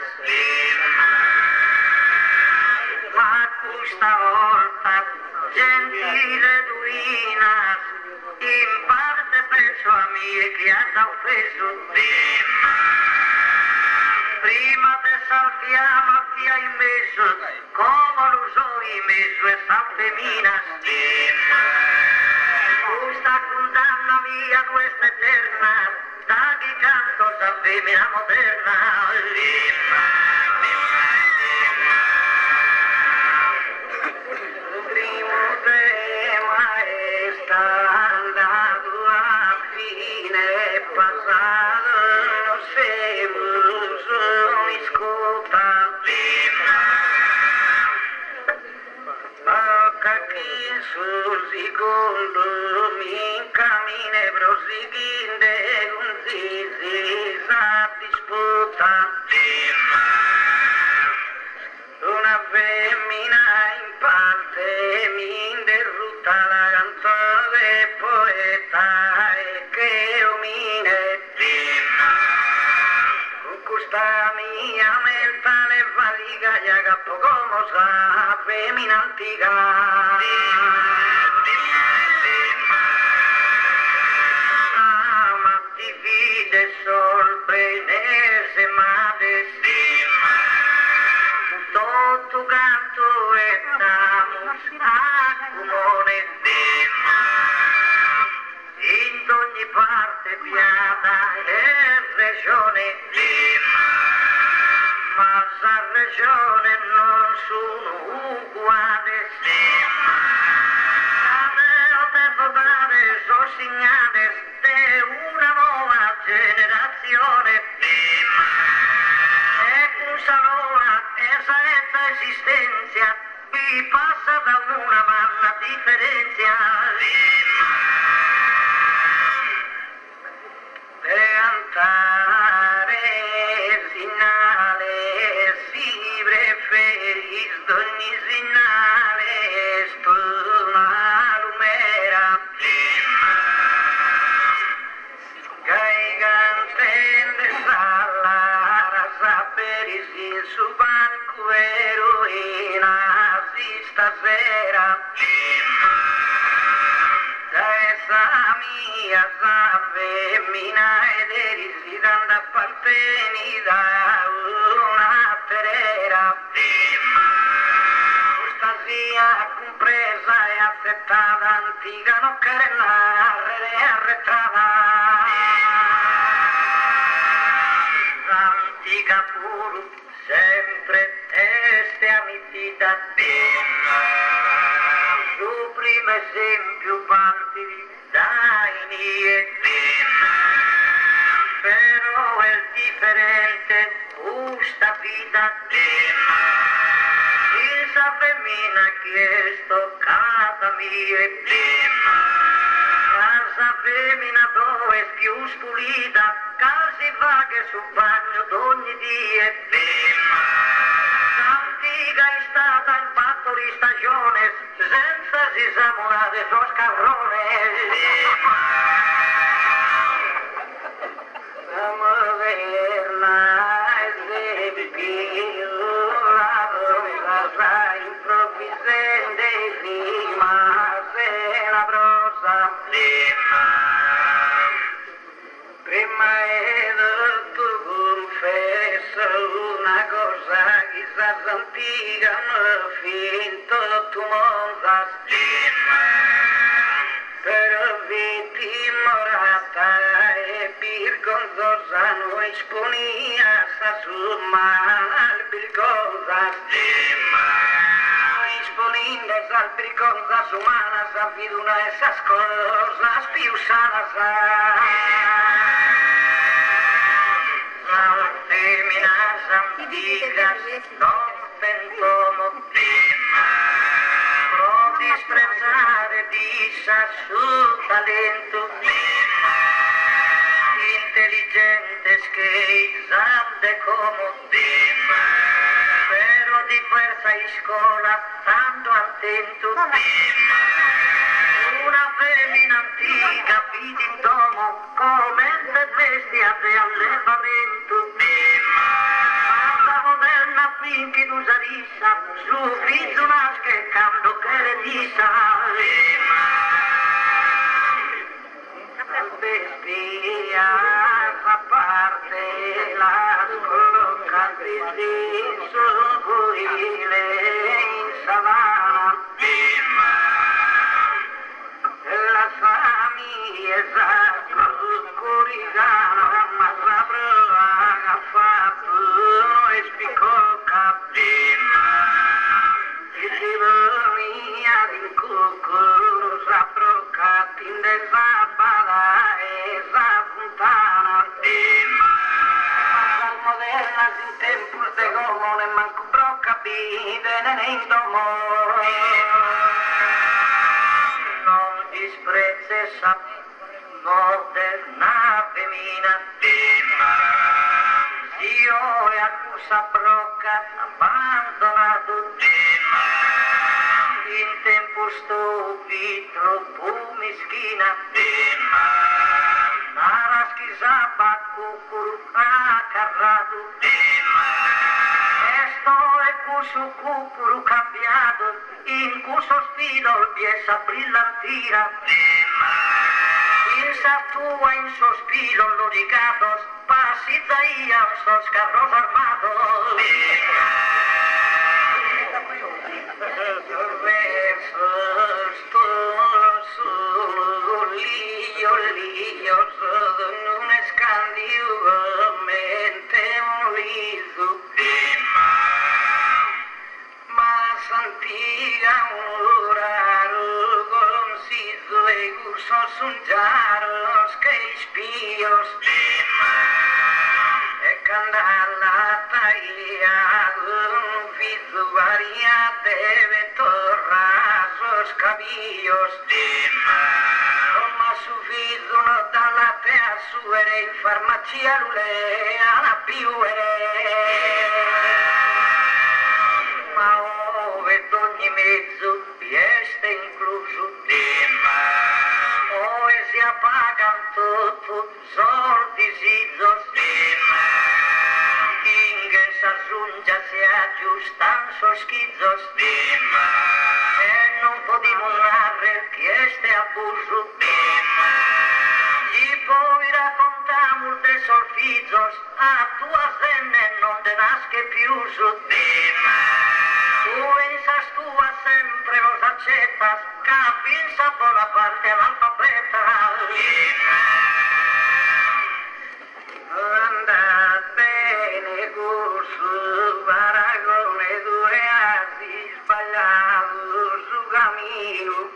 ma questa volta gentile duinas, in parte penso a me che ha offeso. Prima te salviamo chi hai messo, come lo so in messo e san femminas. Questa condanna mia, questa eterna, da chi canto sa femmina moderna. Il primo tema è stato a fine, è passato, non siamo. Sul secondo mi cammina proseguinde con zizi sa disputa. Una femmina in parte mi interrutta la canzone poeta e che omine. Con questa mia mentale fatica ya capo come sa femmina antica. Sorprendese madre, tutto canto e damos a comune, in ogni parte piata e regione, ma sa regione non sono uguali. Avevo tempo dare so segnale di una nuova generazione e questa nuova esa esistenza vi passa da una manna differenza per cantare segnale si preferis d'ogni segnale spuma lumera. In su banco eroina si stasera da essa mia sa femmina ed eri si da apparteni da una terera questa sia compresa e accettata antica non carnare e arretrata antica pur sempre este amicità su primo esempio parti dai e però è differente questa vita esa femmina chiesto casa mia casa femmina dove è più spulita casi va che sul bagno d'ogni dia antica è stata il fatto di stagione senza si samonare so scarrone la moderna è più la rosa improvvisamente rimase la prosa prima ed tu confesso una cosa chissà antica ma finto tu monza per vittimorata e virgonzosa no exponía a su mal virgonzas. No exponiendo esas virgonzas humanas, ha habido una de esas cosas piusadas. Las feminas antigas no tentono pro disprezzare disa su talento intelligentes que examde como pero di fuerza y scola tanto attento una femmina antica vidi in domo come bestia di allevamento la moderna finché d'usa rissa su figlio nasce cambio che le disa bestia fa parte la scocca di su buile in savana la famiglia esatto curigana ma la prova ha fatto e spiccò capima e si venia di cucco saprocati in desabada e zapuntana ma moderna sin tempos de gomo ne manco brocca bide ne in domo non disprezze esa moderna femina Dio e accusa brocca abbandonato in tempo stupi troppo mischina nara schisaba cucuru accarrato e sto e cusu cucuru cambiato in cuso sfido piesa brillantira in sa tua in sospiro lorigados passi zaia sos carros armados versos todos lillo lillo son un escandio mente molido más antiga orar goncido e gusos unjaros que espíos e candala taia un viso variate vetorrasos cabillos ma su viso no dalla te a suere in farmacia lule alla piuere ma ove d'ogni mezzo fieste incluso ove si appagan tutto sordi sizos ingen s'aggiungia si aggiustan soschizos e non podimo narre chieste abuso gli poi raccontamus de solfizos a tua zenne non de nasche più su tu pensas tua sempre los accettas capinsa buona parte all'alfabeta andate bene corso paragone due assi sbagliato su cammino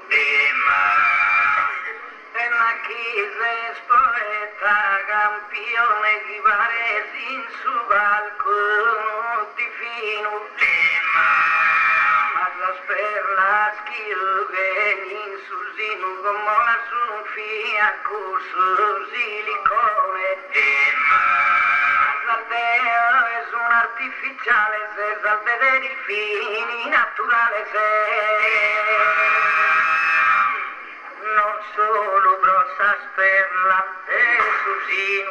e la chiesa es poeta campione chi pare in su balcone di fino per la schio in susino come la Sofia corso silicone Salteo è un artificiale se salve dei delfini naturale se non solo brossas per la te susino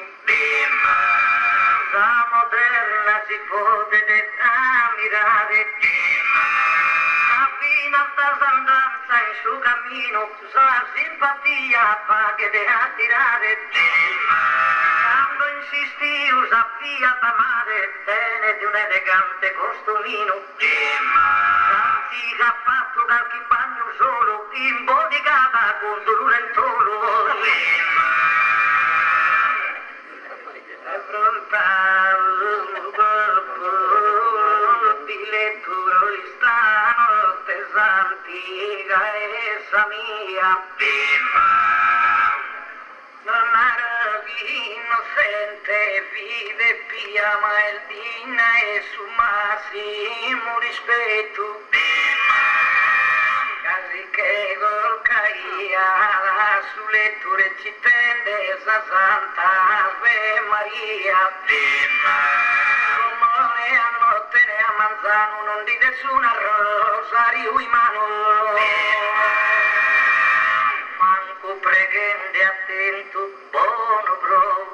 la moderna si può ammirare altas andanza in su cammino, la simpatia paga de attirare. Quando insisti usa via da mare, tene di un elegante costolino. L'antica fatto dal chipagno solo, imbodigata con dolurentolo. antica essa mia, non era innocente, vive pia, ma il digna e su massimo rispetto. Casi che col caia sulle ture ci tende sa Santa Ave Maria. Come a notte ne a manzano non di nessuna rosario in mano. Manco pregende attento, buono bro.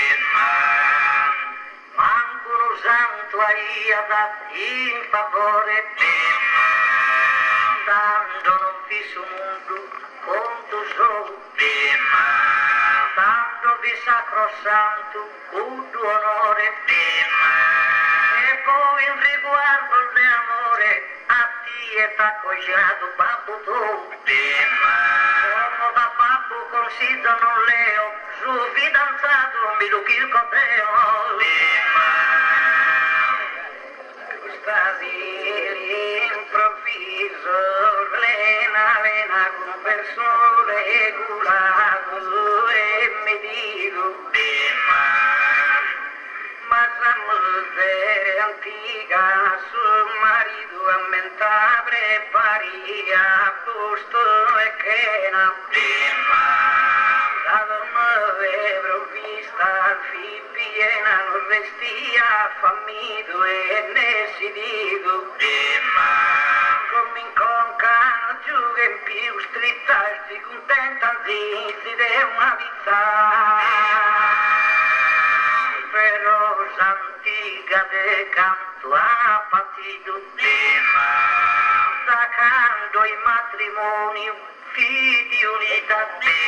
Manco lo santo aia da in favore. Dando non fisso mondo, conto solo. Dando vi sacrosanto, tutto onore. E poi in riguardo l'amore, a ti è t'accogliato babbo tu. Come da babbo consiglio non leo, su fidanzato mi lo chircoteo. Stasi improvviso, lena lena con persone curato e mi dico ma sa mujer antica su marito aumenta preparia posto e che na la donna aveva vista fi piena non vestia fammido e ne si dico come inconcano giù che in più strittarsi contenta zizi de una vita però s'antica de canto ha partito sacando il matrimonio figli unita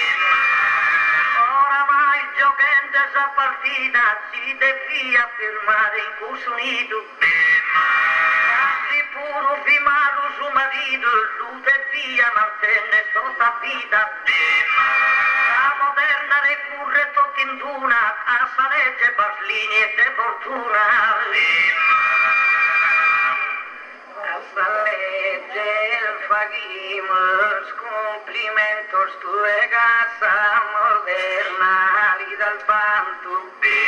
oramai giocando sa partita si devia firmare in curso unito puro firmato su marito lui devia mantenne sotto vita la moderna recurre tutti in duna a sa legge Baslini e de fortuna a sa legge il fagimos complimentos tu e casa moderna li dal bantu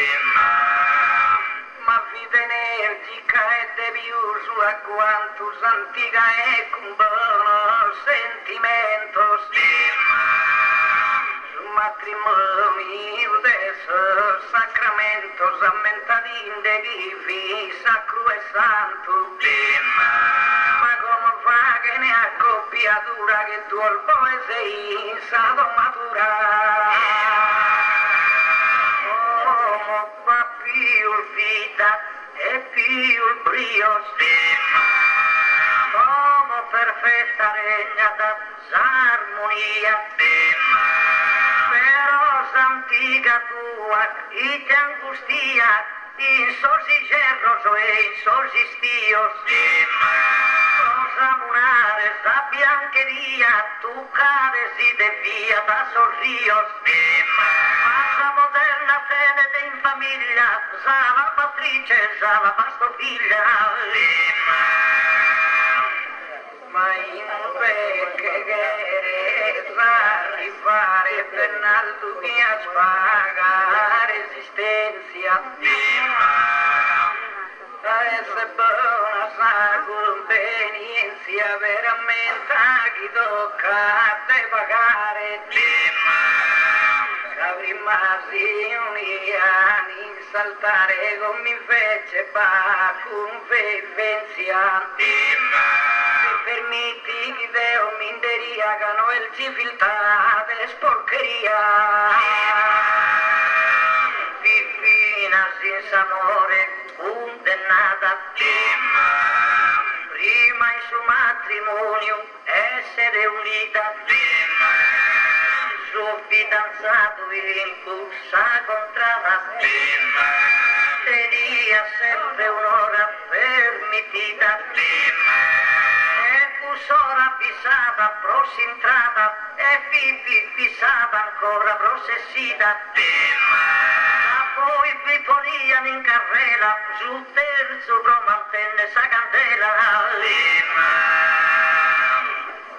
ma vita energica e debiuso a quantos antiga e con buonos sentimentos su matrimonio de esos sacramentos aumentarín de vivi sacro e santo ma come fa che ne accoppiatura che tu al poesia sa domatura più vita e più il brio come perfetta regna da s'armonia però s'antica tua e ti angustia in sorsi gerroso e in sorsi stios cosa munare sa biancheria tu care si devia da sorrios sa moderna tenete in famiglia sa la patrice sa la pasto figlia ma in vecchie che sa rifare Bernardo mia spaga resistenza essere buona sa convenienza veramente a chi tocca te pagare la prima si unia in saltare come mi fece pa convivenza se permetti che Deo mi inderiacano il civiltà de sporcheria fifina senza amore condannata prima in suo matrimonio essere unita suo fidanzato in corsa contrada tenia sempre un'ora permettita e cursora fissata prosintrata e fifi fissata ancora processita ma poi Pipolian in carrera su terzo mantenne sa candela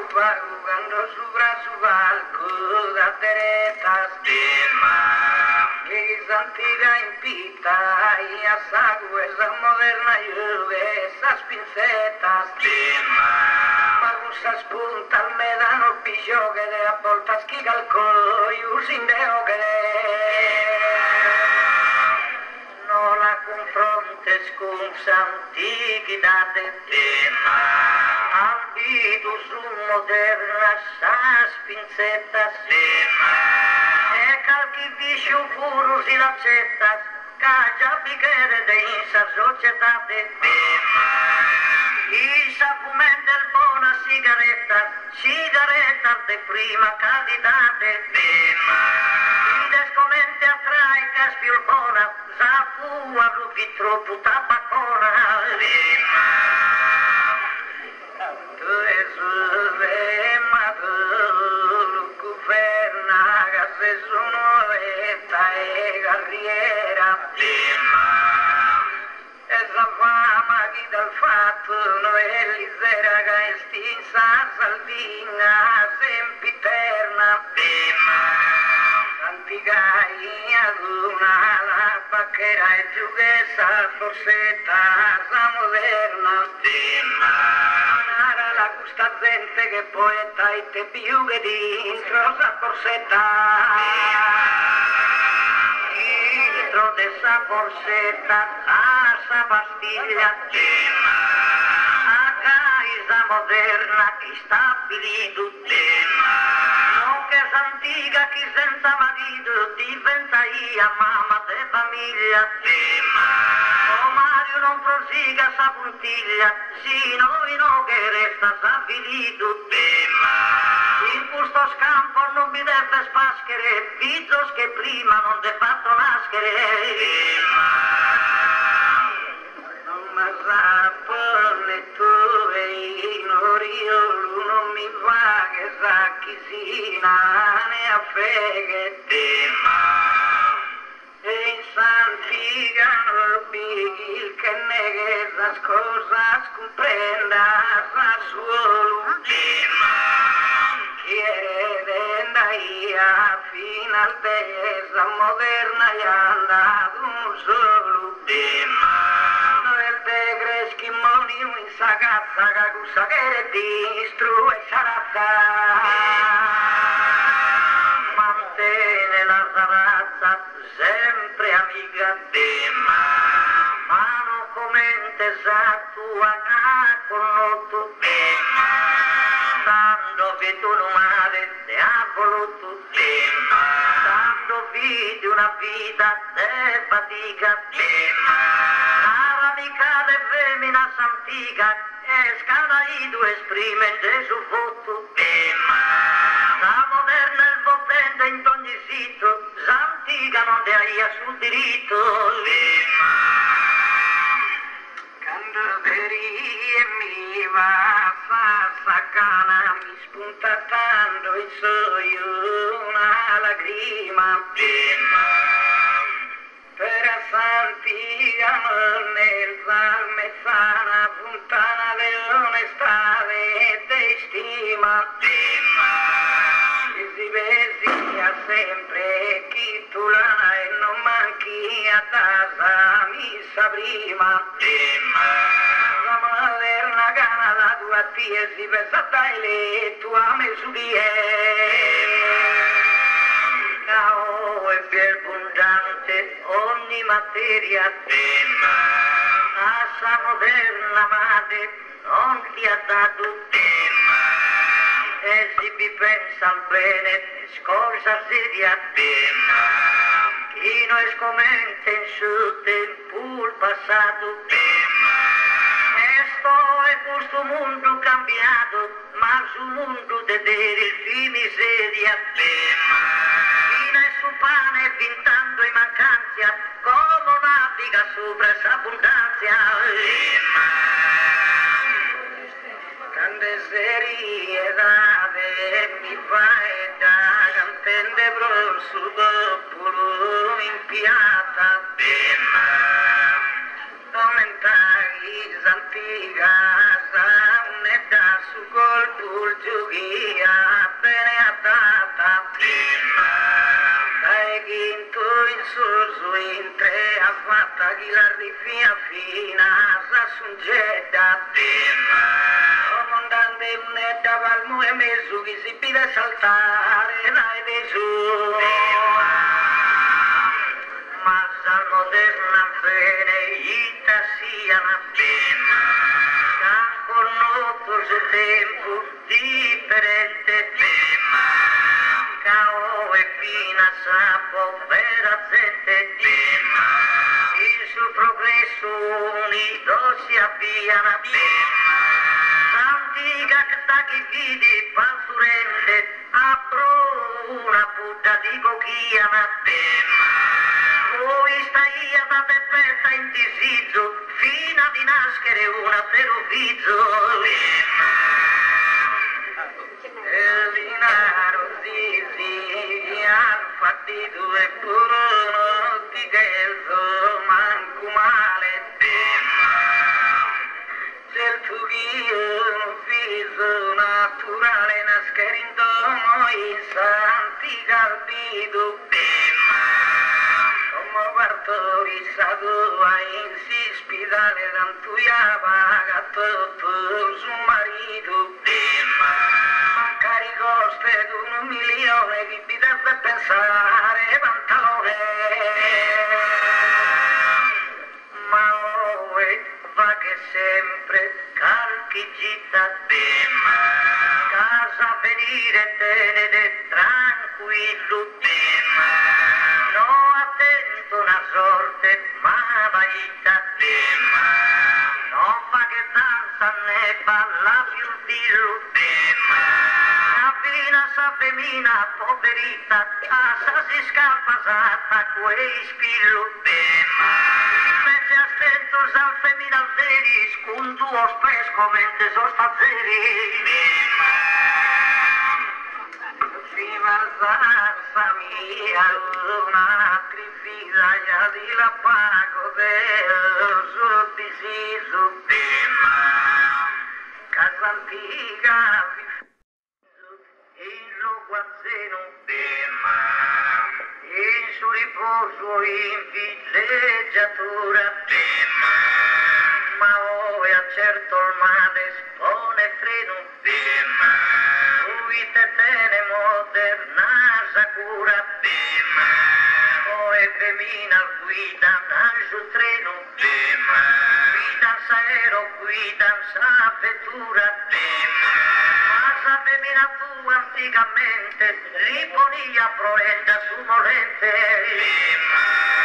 upa jugando subra su balco das deretas que es antiga impita y asago esa moderna lluve esas pincetas magusas puntas me dan el pillo que de a voltas que galco y un sindeo que no la confrontes con antiquidades Albitus modernas as pincetas e calchi viscio furus y lacetas calla bichere de esa societate y sa fumen del bona cigaretas cigaretas de prima calidade il descomente attrae caspio bona sa fua vitro puta bacona tu es de maduro governa se sono esta e garriera esa fama chi dal fatto no è l'isera che estinsa salvina sempiterna antiga una la pacchera e giughessa forsetta sa moderna la gusta gente che poeta e te più che dentro sa forsetta dentro de sa forsetta a sa pastiglia a casa moderna che stabilito non che s'antica chi senza marito diventa io mamma de famiglia o Mario non prosiga sa puntiglia sì noi no che resta stabilito in questo scampo non mi deve spaschere vizzos che prima non te fatto nascere non mi sappone tu e io io non mi va che sa chi si ne affeghe e in santiga non il che neghe las cosas comprenda sa solo quiere de a final de esa moderna y anda un solo no el de gresquimoni un sagazza gagusa che distrue sarazza mantene la razza sempre amica ma non commente sa tua con tu tanto che tu non male te ha voluto tanto vidi una vita de fatica l'amica de femmina s'antica e scanaito esprime de su voto la moderna il potente in ogni sito s'antica non te aia sul diritto Candoverie mi va sa sacana mi spunta tanto il soio una lagrima per santiga nel salmezzana puntana dell'onestà e de stima e si vesia sempre chi tu la e non manchi a casa missa prima la moderna gana la tua tia si pensata e le tua mesudie oh è più abbondante ogni materia assa moderna madre non ti ha dato e si vi pensa al bene scorsa seria chi non è scomente in su tempo il passato e sto è questo mondo cambiato ma sul mondo de vedere il film miseria chi non è su pane vintando in mancanza come naviga sopra essa abbondanza grande seriedade mi fai da cantende brosso dopo impiata aumentai antiga un'età su colpo giugia bene adatta. Dai quinto in sorso in tre ha fatta chi la rifia fina sa sungetta. Comandante un'edda palmo e messo chi si pide saltare dai di su. Ma sa moderna bene ita sia una pena. Con noto su tempo differente tema. Cao e fina sapo vera gente tema. Il suo progresso unito si avvia una tema. Antica che vidi pansurente apro una puta di bochia una tema. Poi stai a da perfetta in disizzo fino a di nascere una per un vizzo. E l'inaro zizi hanno fatti due puro di gelso manco male tema. Se il tuo viso naturale nascere in dono i santi caldido tema. Come partori sa tua in si spidale d'antuia paga tutto su marito tema. Mancari coste d'un milione chi vi deve pensare pantalone. Ma ora va che sempre calchi gita tema. Casa venire tenere tranquillo tema. No attento una sorte ma vaita tema. Non fa che danza né balla più dillo tema. La fina sa femmina poverita casa si scappa satta quei spillo tema. Invece a stento san femmina veri scundu o spesco mentre so stazzeri tema. Fima sa mia una trifida ya di la pago del suo deciso tema. Casa antica in lo guazzeno tema. In suo riposo in villeggiatura tema. Ma ora certo il mare spone freno tema. Lui te tene moderna sacura tema. Poi femmina guida dal treno tema. Guida aereo, guida sa vettura tema. Ma sa femmina tu anticamente riponia proenda su morente tema.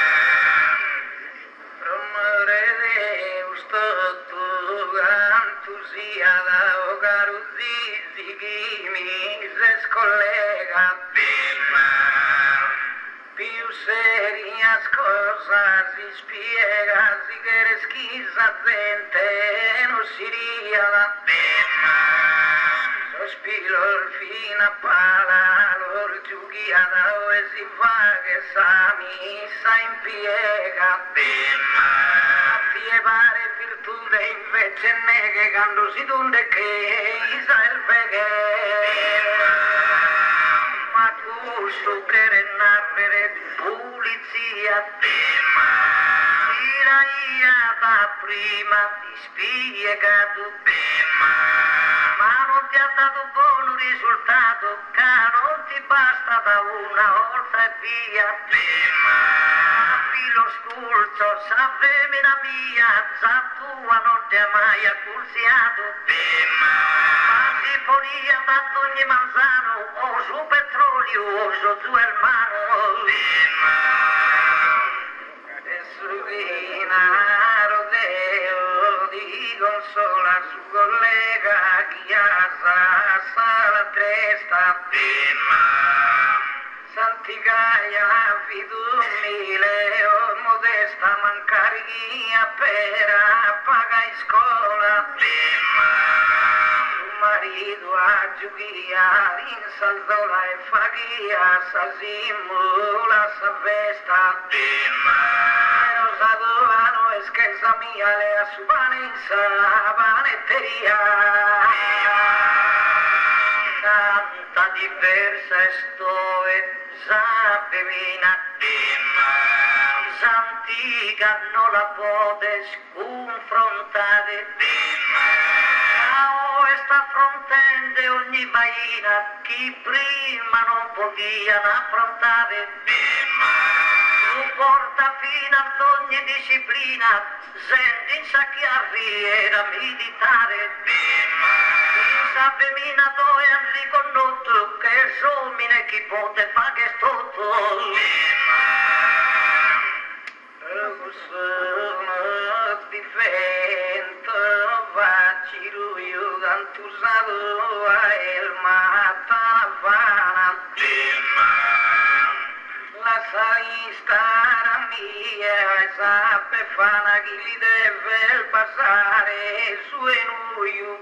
Rumore Deus tutto entusiada o caruzzi chi mi se scollega tema. Più seria cosa si spiega, si che schizza gente non si riava tema. Sospiro il fino a pala, lor giugiata dove si fa che sa missa impiega tema. A te pare virtù invece nega quando si donde che isa il peghe. Ma tu su che narrere pulizia tema. Tira ia da prima ti spiegato tema. Ma non ti ha dato buon risultato che non ti basta da una volta e via tema. Filo scurzo sa femmina mia sa tua non ti ha mai accursiato tema. Ma si ponia da ogni manzano o su petrolio o su su hermano tema. E su vinaro deo di consola su collega chi asa sa la testa tema. Santigaia fidumile o modesta mancarigia per paga in scuola tema. Su marito a giugia in salzola e faghia sa simula sa vesta tema. Pero sa dovano e scherza mia le assubane in sa vanetteria. tanta diversa storia, sapevina, s'antica non la potes confrontare, a sta frontende ogni baina, chi prima non potevano affrontare, tu porta fino ad ogni disciplina, senti sa chi arriva a militare, sapemina dove han riconosciuto che somine chi pote fa che stotto. Sono differente, faccio io cantusado a el mataravana. La saistara mia, sape fana chi li deve passare su e nuio.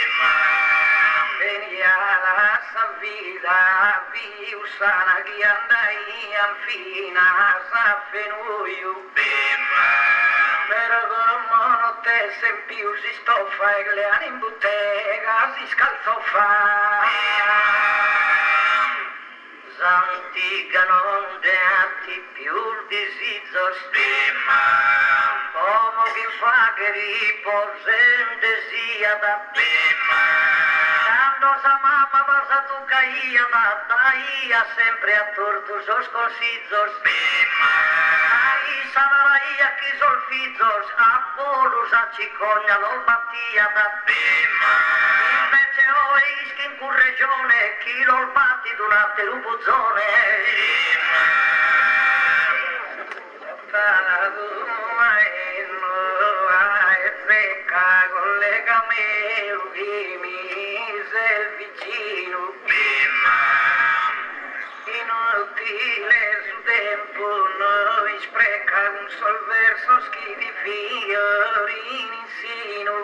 Venia la sa vida, più sana chi andai fina, sa fenuio. Però come non te sempiu si stoffa e le anime in bottega si scalzoffa. S'antica non deatti più il disizio stima, come chi fa che riposente sia da prima. Quando sa mamma passa tu caia da daia sempre a torto sos consizzos prima. Ai sanaraia chi solfizzos a bolus a cicogna lo battia da prima. Invece ho ischi in curregione chi lo batti durante l'ubuzzone. Secca con le camelu chi mise il vicino inutile su tempo noi spreca un sol verso schivi fiori in insino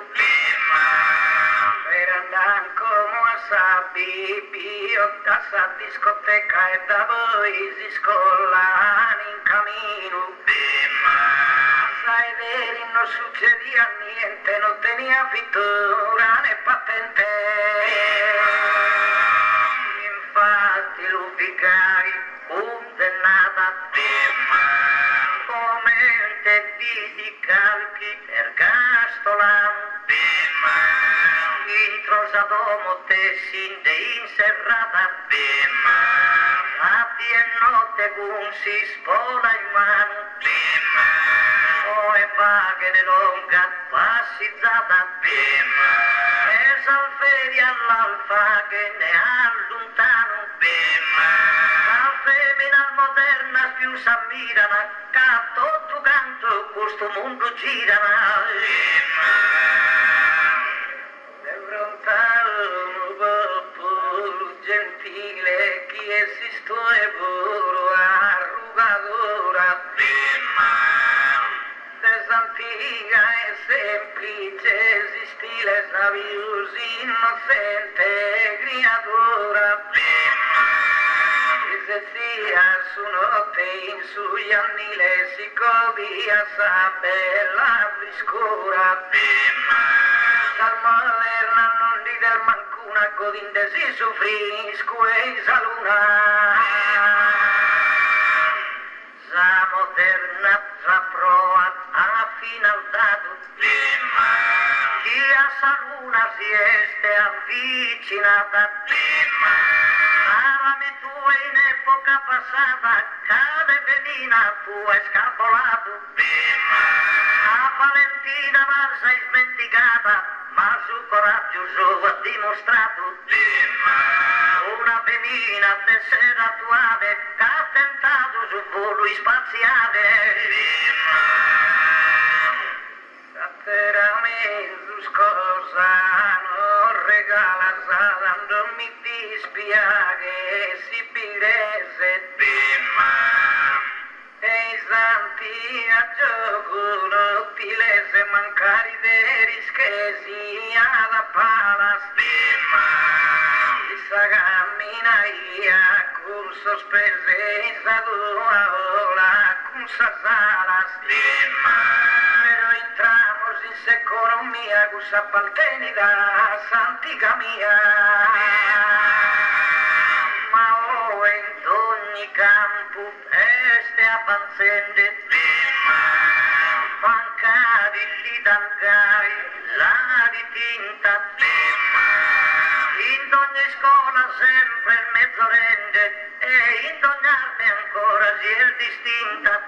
per andare come a sapi pio da sa discoteca e da voi si scollano in cammino. Sai veri non succedía niente, non tenia pittura né patente. Infatti l'ufficai condannata come te di calchi per Castolan. Introsadomo te sin de inserrata Fatti e notte con si spola in mano e vaghe ne longa passizzata e salveri all'alfa che ne allontano la femmina moderna più s'ammirano che tutto canto questo mondo girano e lontano popolo gentile chi esisto e puro arrugadora antica e semplice, stile sabius innocente creatura. Se sia su notte in sui annile si covia sa bella friscura. Dal moderna non di del mancuna godinde si soffrisco e sa luna. Sa moderna sa proa a finaldato chi a sa luna si este avvicinata sarami tu in epoca passata cade venina tu è scapolato a Valentina ma sei smenticata ma su coraggio suo ha dimostrato una femmina d'essere attuale che ha tentato su volo spaziale veramente scorsa non regala sa dando mi dispiace si pirese e santi a gioco nottilese mancari veri schesi alla palas sa cammina ia con sospesa tua ola con sa salas però entramos in se economia con sa paltenida santica mia tempo este avanzende, manca di tangai, la di tinta, in ogni scuola sempre il mezzo rende, e in ogni arte ancora si è distinta.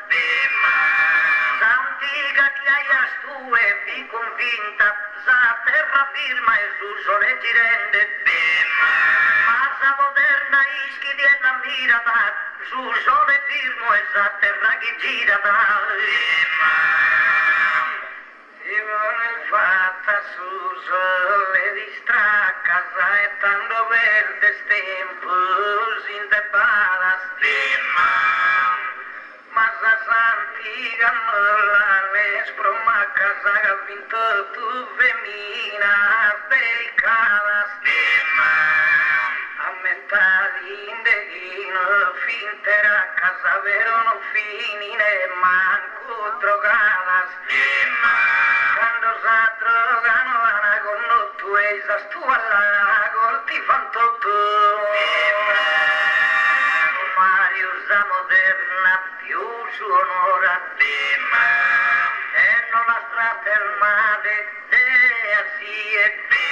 S'antica che hai a stue, vi convinta, sa terra firma e su sole ci rende. Ma sa moderna ischi di una mirata, su sole firmo e sa terra che gira da. Si vuole fatta su sole distracca, sa e tanto verde tempo sin te balas. Ma sa santiga molla le spromacca, sa che ha vinto tu femina delicadas. A metà di indeghino fintera casa vero non finine manco drogadas. Quando sa drogano vana con no tu e sa stu alla col ti fanto tu. Mariusa moderna più su onora e non la strada il mare e así è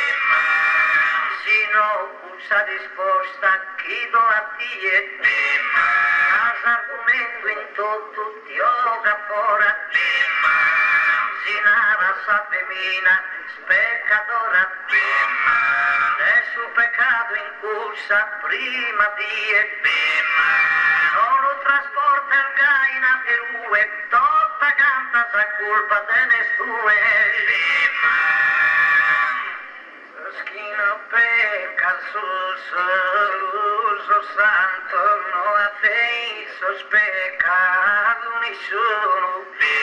sino usa disposta chi do a tie as argomento in tutto ti oga fora si nada sa femina speccadora e su peccato in cursa prima die solo trasporta il gaina per ue tutta canta sa colpa te ne stue schino pecca sul soluso santo no a te sospeccato nessuno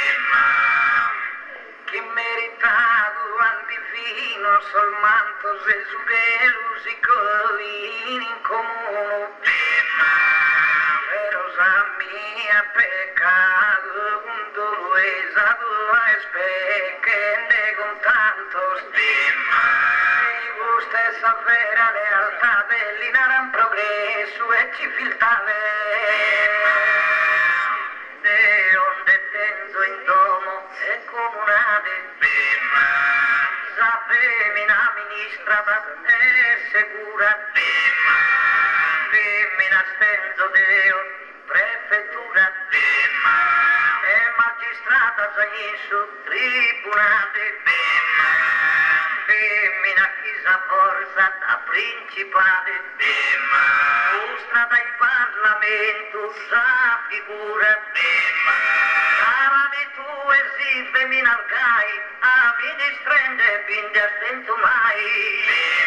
che meritato antivino sol manto se su che lusico in comune pero sa mia peccato un doloesa tua specchende con tanto e vostra essa vera lealtà dell'inaran progresso e ci filtave de onde tenzo in domo e comunale sa femmina ministrata e sicura femmina stenzo deo prefettura e magistrata sa in su tribunale femmina chi sa forza da principale mostra dai parlamento sa figura sarane tu e si femminal gai a ministrende quindi attento mai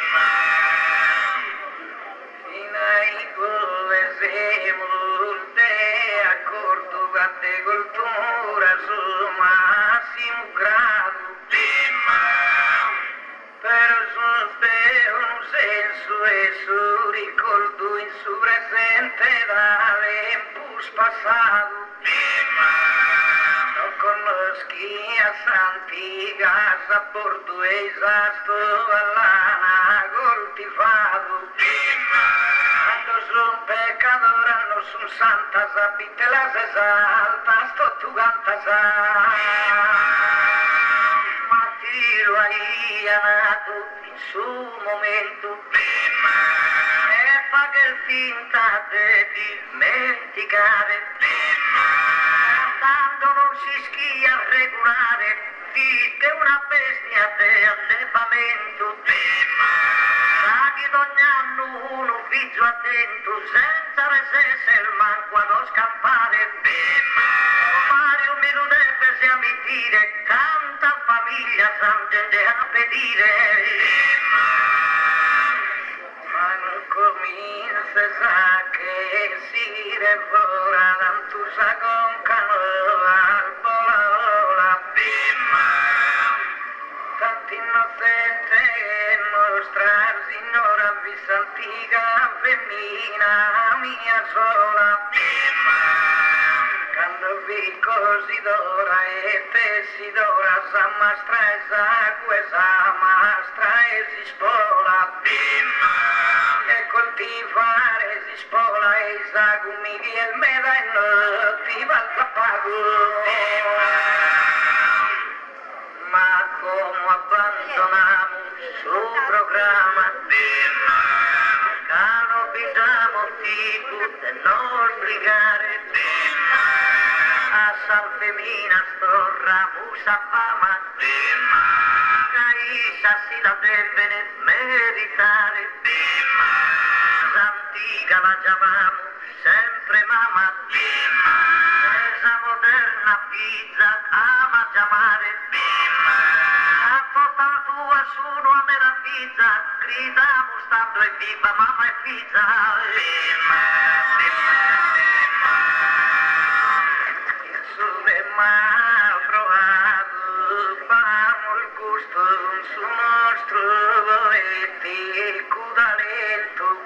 finai povesemo te accordo gatte cultura su massimo grado però su te un senso e su ricordo in su presente da tempus passato no conosci a santiga sa portuesa sto all'ana coltivato quando son pecadora no son santa sa pitte la se salta sto tu canta sa ma ti lo hai amato in su momento e fa che finta de dimenticare tanto non si schia regolare che una bestia de allevamento sa che ogni anno un ufficio attento senza resesse il manco a non scappare Mario mi lo deve se ammittire tanta famiglia san gente a pedire ma non comincia sa che si devora tanto sa con canoa al polola tanto innocente e nostra signora vista antica femmina mia sola quando piccolo si dora e te si dora, s'ammastra e s'acqua, s'ammastra e si spola. E coltivare si spola e s'agumi che il meda e non ti va al tappato. Ma come abbandoniamo su programma, cano bidamo tipo de non sbrigare, a San Femina storra musa fama, Caisa si la deve meritare, Santica la chiamamo sempre mamma, esa moderna pizza ama chiamare, a portal tua sono a me la pizza, gridamo stando e viva mamma e pizza. Ma provato, famo il gusto su nostro volete cudalento,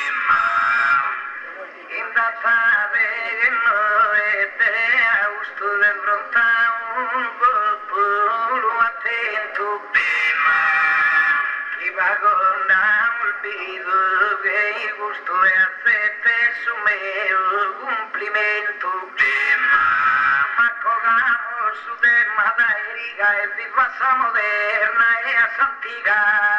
in da fare che noi te a gusto del fronta un popolo attento, chi va con il bido che il gusto è a te su me un complimento. Su de Madariga e di Vassa Moderna e a Santiga.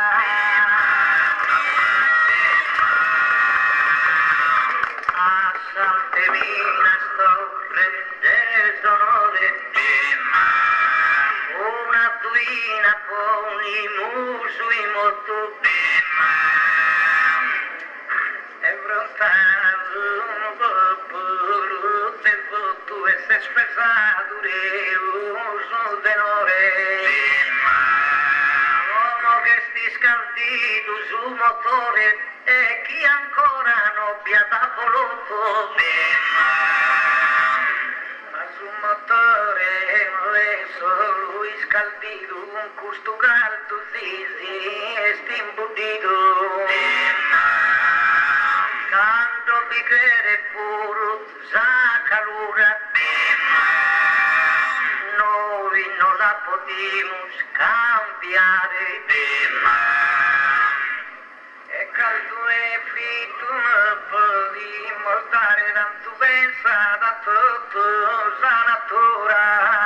A Santemina sto prendendo onore, una duina poni muso in moto, e frontato un popolo del voto e se spesato uso denore, uomo che sti scaldito su motore e chi ancora non abbia voluto, ma su motore adesso lui scaldito un custo caldo zizi e sti imbudito, canto bicchiere puro sa calura, noi non la potremo cambiare, e caldo e fritto non potremo dare tanto pensa da tutto sa natura,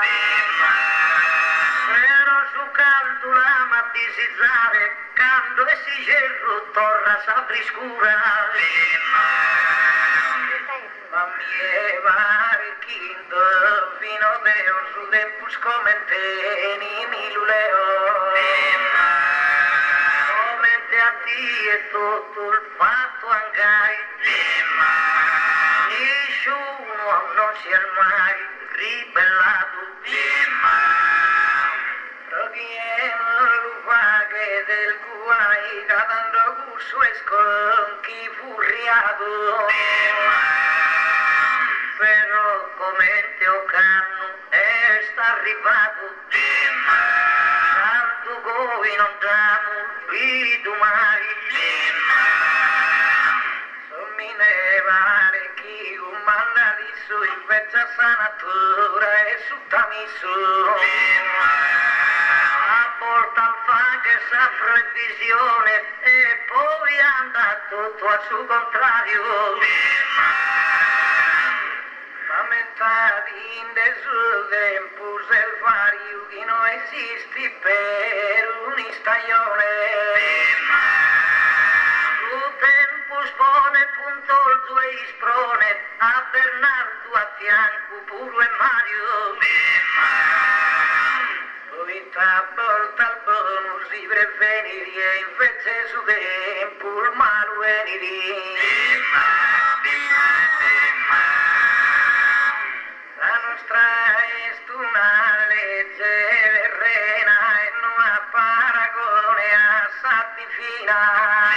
però su caldo la mattisizzare quando e si cerro torna sa friscura. Ma mi è pare quinto fino deo su tempus commenteni mi luleo, commente a te e tutto il fatto angai, nessuno non si è mai ribellato, proviamo l'ufaghe del guai cadendo curso e sconchi furriato, però come te o canno è sta arrivato, tanto voi non danno vido mai, so mi ne pare chi un manda di su in pezza sanatura e su tamiso, a porta al fa che sa previsione e poi anda tutto al suo contrario. Lamentati in desu tempus el vario che non esisti per un'istagione, su tempus pone punto il tuo isprone a Bernardo a fianco puro e Mario, poi t'apporta il bonus i preveniri e invece su tempo il malo veniri. La nostra è una legge terrena e non ha paragone a Sattifina.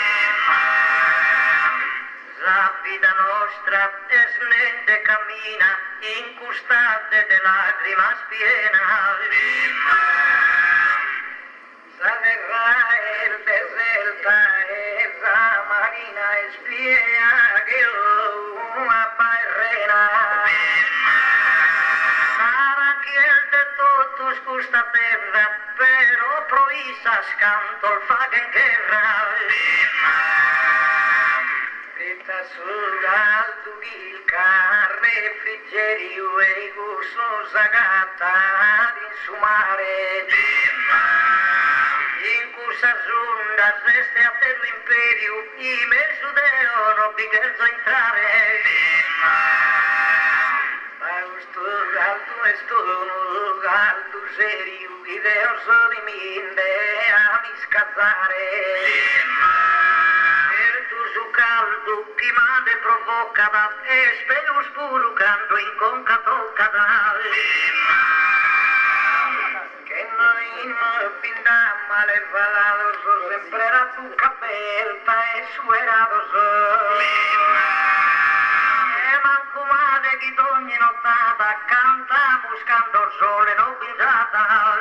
La vita nostra è snente cammina, incustate de lacrima spiena. La terra è il deserta e la marina è spiega che una parrena. questa terra, però proisa scanto il faga in guerra. Pita sul alto il carre, friggerio e i gusto zagata in su mare. In questa zunda veste a te l'imperio, i me sudeo non vi gerzo entrare. Ma questo alto è stono, alto serio, ideo soli minde a mi scazzare. Per tu su caldo, chi mande provoca, e spero spuro canto in conca tocca da. Che noi non pindiamo alle valados, sempre era tu capelta e su erados. E manco male che ogni nottata canta buscando il sole non pingiata.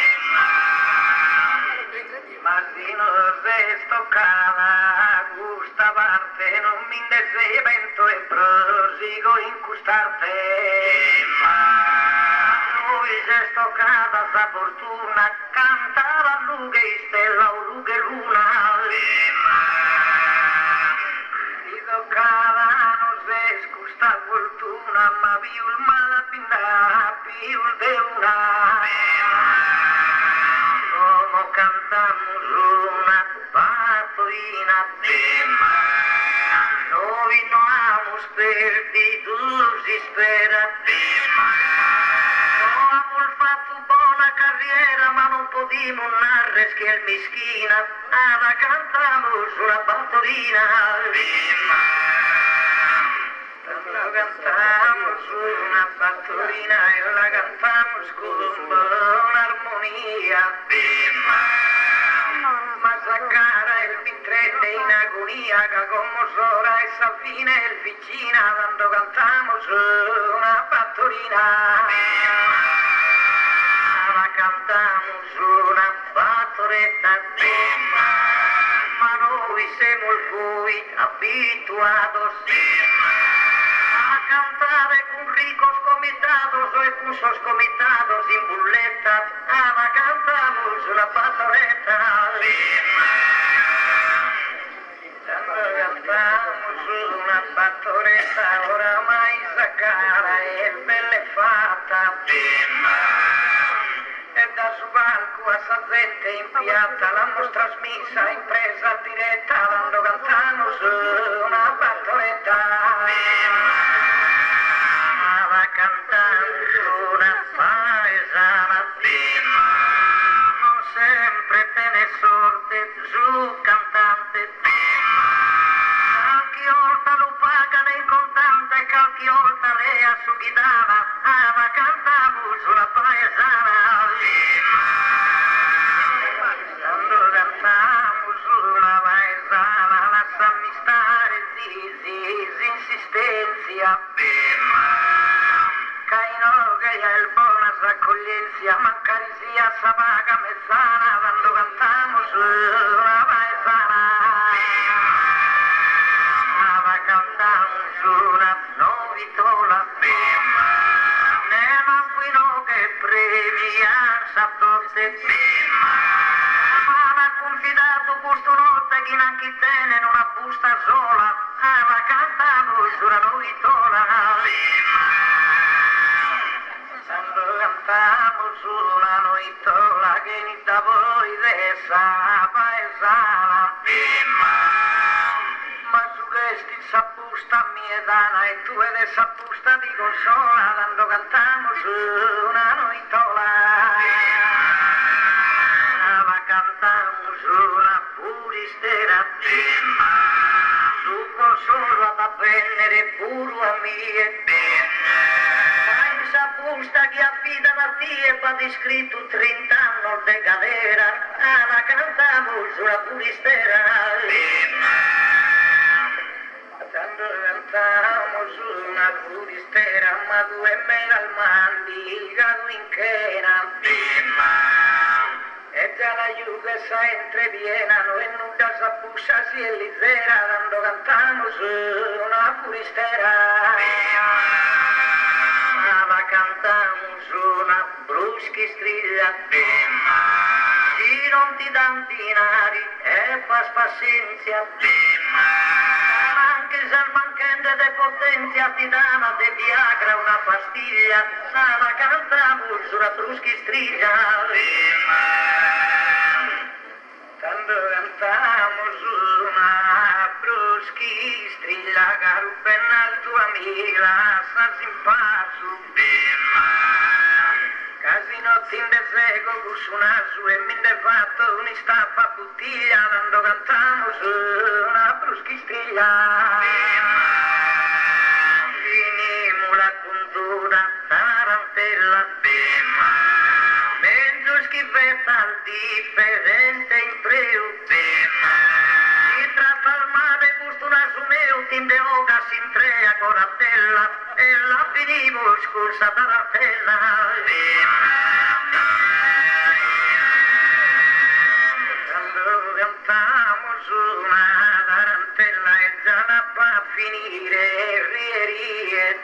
Ma si non sei stoccata, questa parte non mi indesevento e prosigo in quest'arte. Noi sei stoccata sa fortuna, cantava lughe e stella o lughe luna. Si toccava non sei scusta fortuna, ma più il mala pinda, più il de una. Come cantamos una patorina, noi non abbiamo perdido si spera. Fatto buona carriera ma non podimo narre che il mischina la cantamo sulla battorina. La cantamo su una battorina e la cantamo con buon'armonia. Ma Zaccara il pintrelle in agonia che come sora e Salfina il vicina quando cantamo su una battorina. Cantamos una battoretta, ma noi siamo voi abituados a cantare con ricos comitados e con sos comitados in bulletta, ma cantamos una battoretta. Cantamos una battoretta, oramai Zaccara è bella e fatta. E da su palco a sa gente in piazza l'hanno trasmessa in presa diretta quando cantano su una battoretta. Ma cantando su una paesana non sempre te ne sorte su cantante. Qualche volta lo pagano in contante e qualche volta lei a su chitarra. Ma cantavo sulla paesana. Quando cantamo sulla paesana lasciami stare zizi, insistenzia. Caino che è il buona raccoglienza, ma carizia sa paga mezzana quando cantamo sulla paesana. Ma cantamo su una novitola. Ne manquino che premianza tutte. Ma ha confidato questo notte che neanche tiene in una busta sola. Ma cantavo su una novitola. Quando cantavo su una novitola che ni da voi dessa paesana. Ma su questi sapusta mia dana e tu ed essa pusta di consola quando cantiamo su una novitola. Ma cantiamo su una puristera su consolo da prendere puro a mie. Ma in sapusta che affida da te e va scritto trenta anni de galera. Ma cantiamo su una puristera. Quando cantamo su una puristera, ma due mega al mandi, gado in chena. E già la yuga sa entrevienano e non da sapuscia si è lisera, quando cantamo su una puristera. Ma cantamo una bruschi striglia, se non ti dan dinari e fas pazienza, anche se al manchente de potenzia ti dana de Viagra una pastiglia, sana cantamos una bruschi striglia, quando cantamos una bruschi striglia, caro ben alto amiga, sta simpatico, casino zinde sego, cusunasu e minde fatto un'istappa bottiglia, quando cantamos una bruschi striglia, finimo la cultura tarantella, mezzo schifetta al differente impreu, si tratta al mare gusto una sumeu, tinde oga s'intrea coratella, e la finimo scorsa tarantella, quando cantamos una tarantella e già la fa finire, rie rie,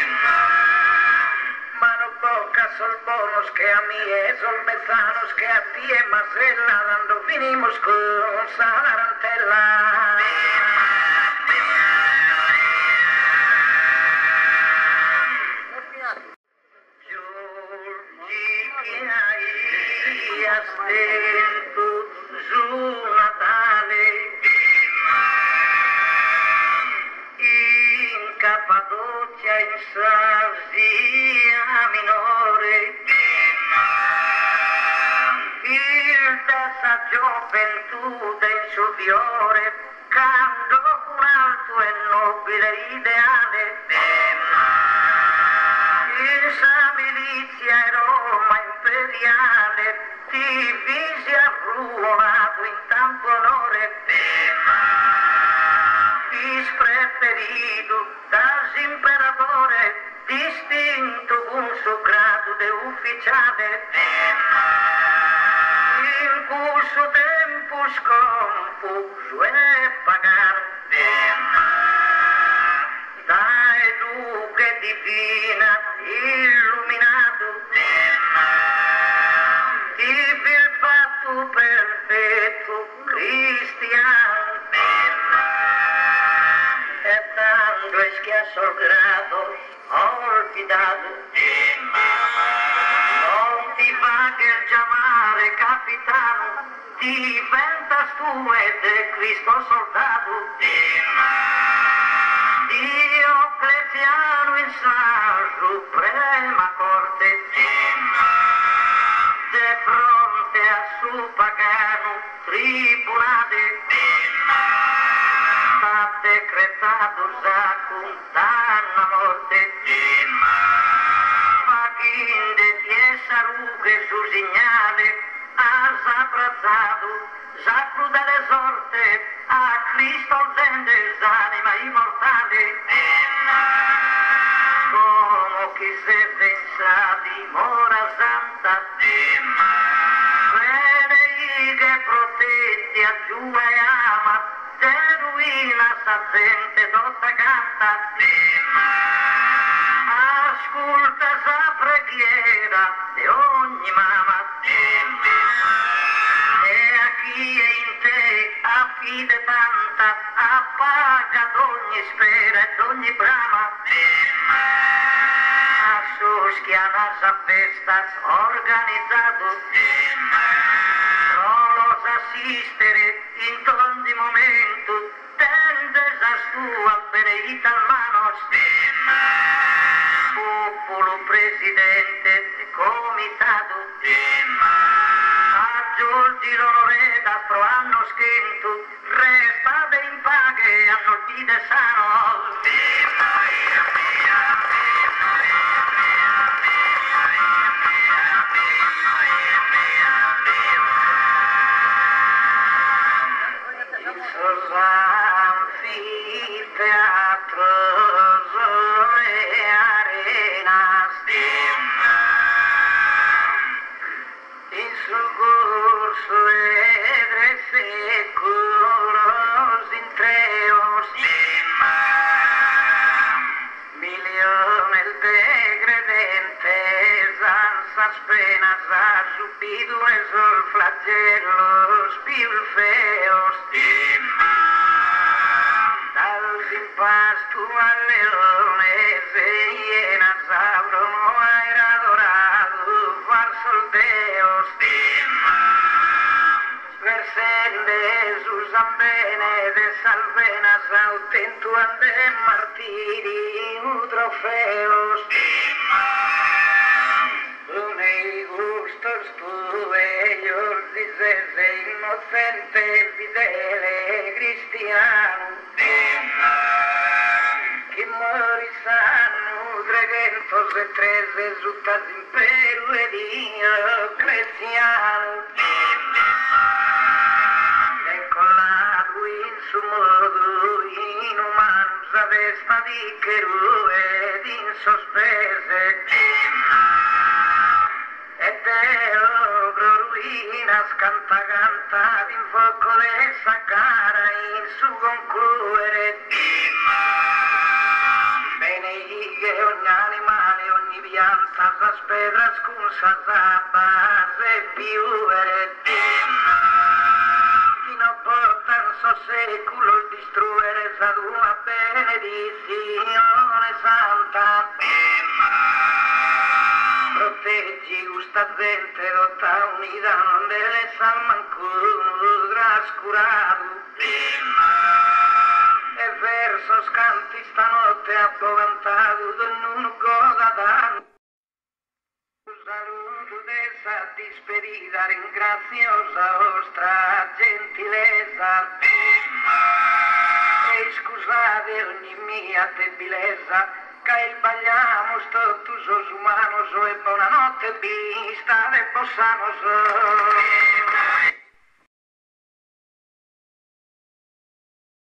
mano bocca sol bonos que a mí es sol mezanos que a ti es masella, dando finimos con sa tarantella. Giorgi che hai a stento su Natale, in Cappadocia, in Sarsia minore, il testa gioventù del suo fiore, cando un alto e nobile ideale, in sa milizia e Roma imperiale, divisi arruolato in tanto onore, ispreferito das imperatore, distinto con suo grado de ufficiale, in curso tempo sconfuso e pagano, dai duche divina illuminato, il fatto perfetto cristiano, e tanto es que a sol grado olvidato, non ti va che chiamare capitano, diventas tu ed è Cristo soldato, Diocleziano in sa suprema corte, de fronte a su pagano tribunale, sta decretato sa condanna morte, faghinde piesa rughe su segnale, has abbracciato sa crudele sorte, a Cristo dendes anima immortale, come chi se pensa dimora santa, bene che protetti a giù e ama, te ruina sa gente tutta canta, ascolta sa preghiera di ogni mamma, e a chi è in te affide tanta, appaga d'ogni spera e d'ogni brama, a su schianas a festas organizzato, non los assistere in ogni momento, tendes a sua beneita manos, popolo presidente e comitato, a giorgi l'onore da pro anno schento, restate in paghe a notide sano. Anfiteatros e arenas, in su curso edre seculos intreos, miliones de credentes subito esos flagelos più feos. Dal impasto al leone se hienas abrono aire dorado far solteos. Versendes usan bene de salvenas autentuan de martiri u trofeos. Unei gustos tu ellos dices de inocente fidele cristiano. Che morisano dregentos de tres resultas imperu ed io cristiano. In su modo inumano s'avesta di cheru ed in sospese e te ogro ruinas canta canta in foco de sa cara in su concluere bene che ogni animale ogni pianta sa pedras con sa base piuvere so seculos distruere sa tua benedizione santa. Proteggi questa gente dotta unida non delle salmancun trascurato. E verso scanti stanotte abbovantato d'ognuno goda tanto. Saluto dessa disperida, ringraziosa vostra gentilezza e scusate ogni mia debilezza che sbagliamo todos os humanos e buonanotte vista de possamos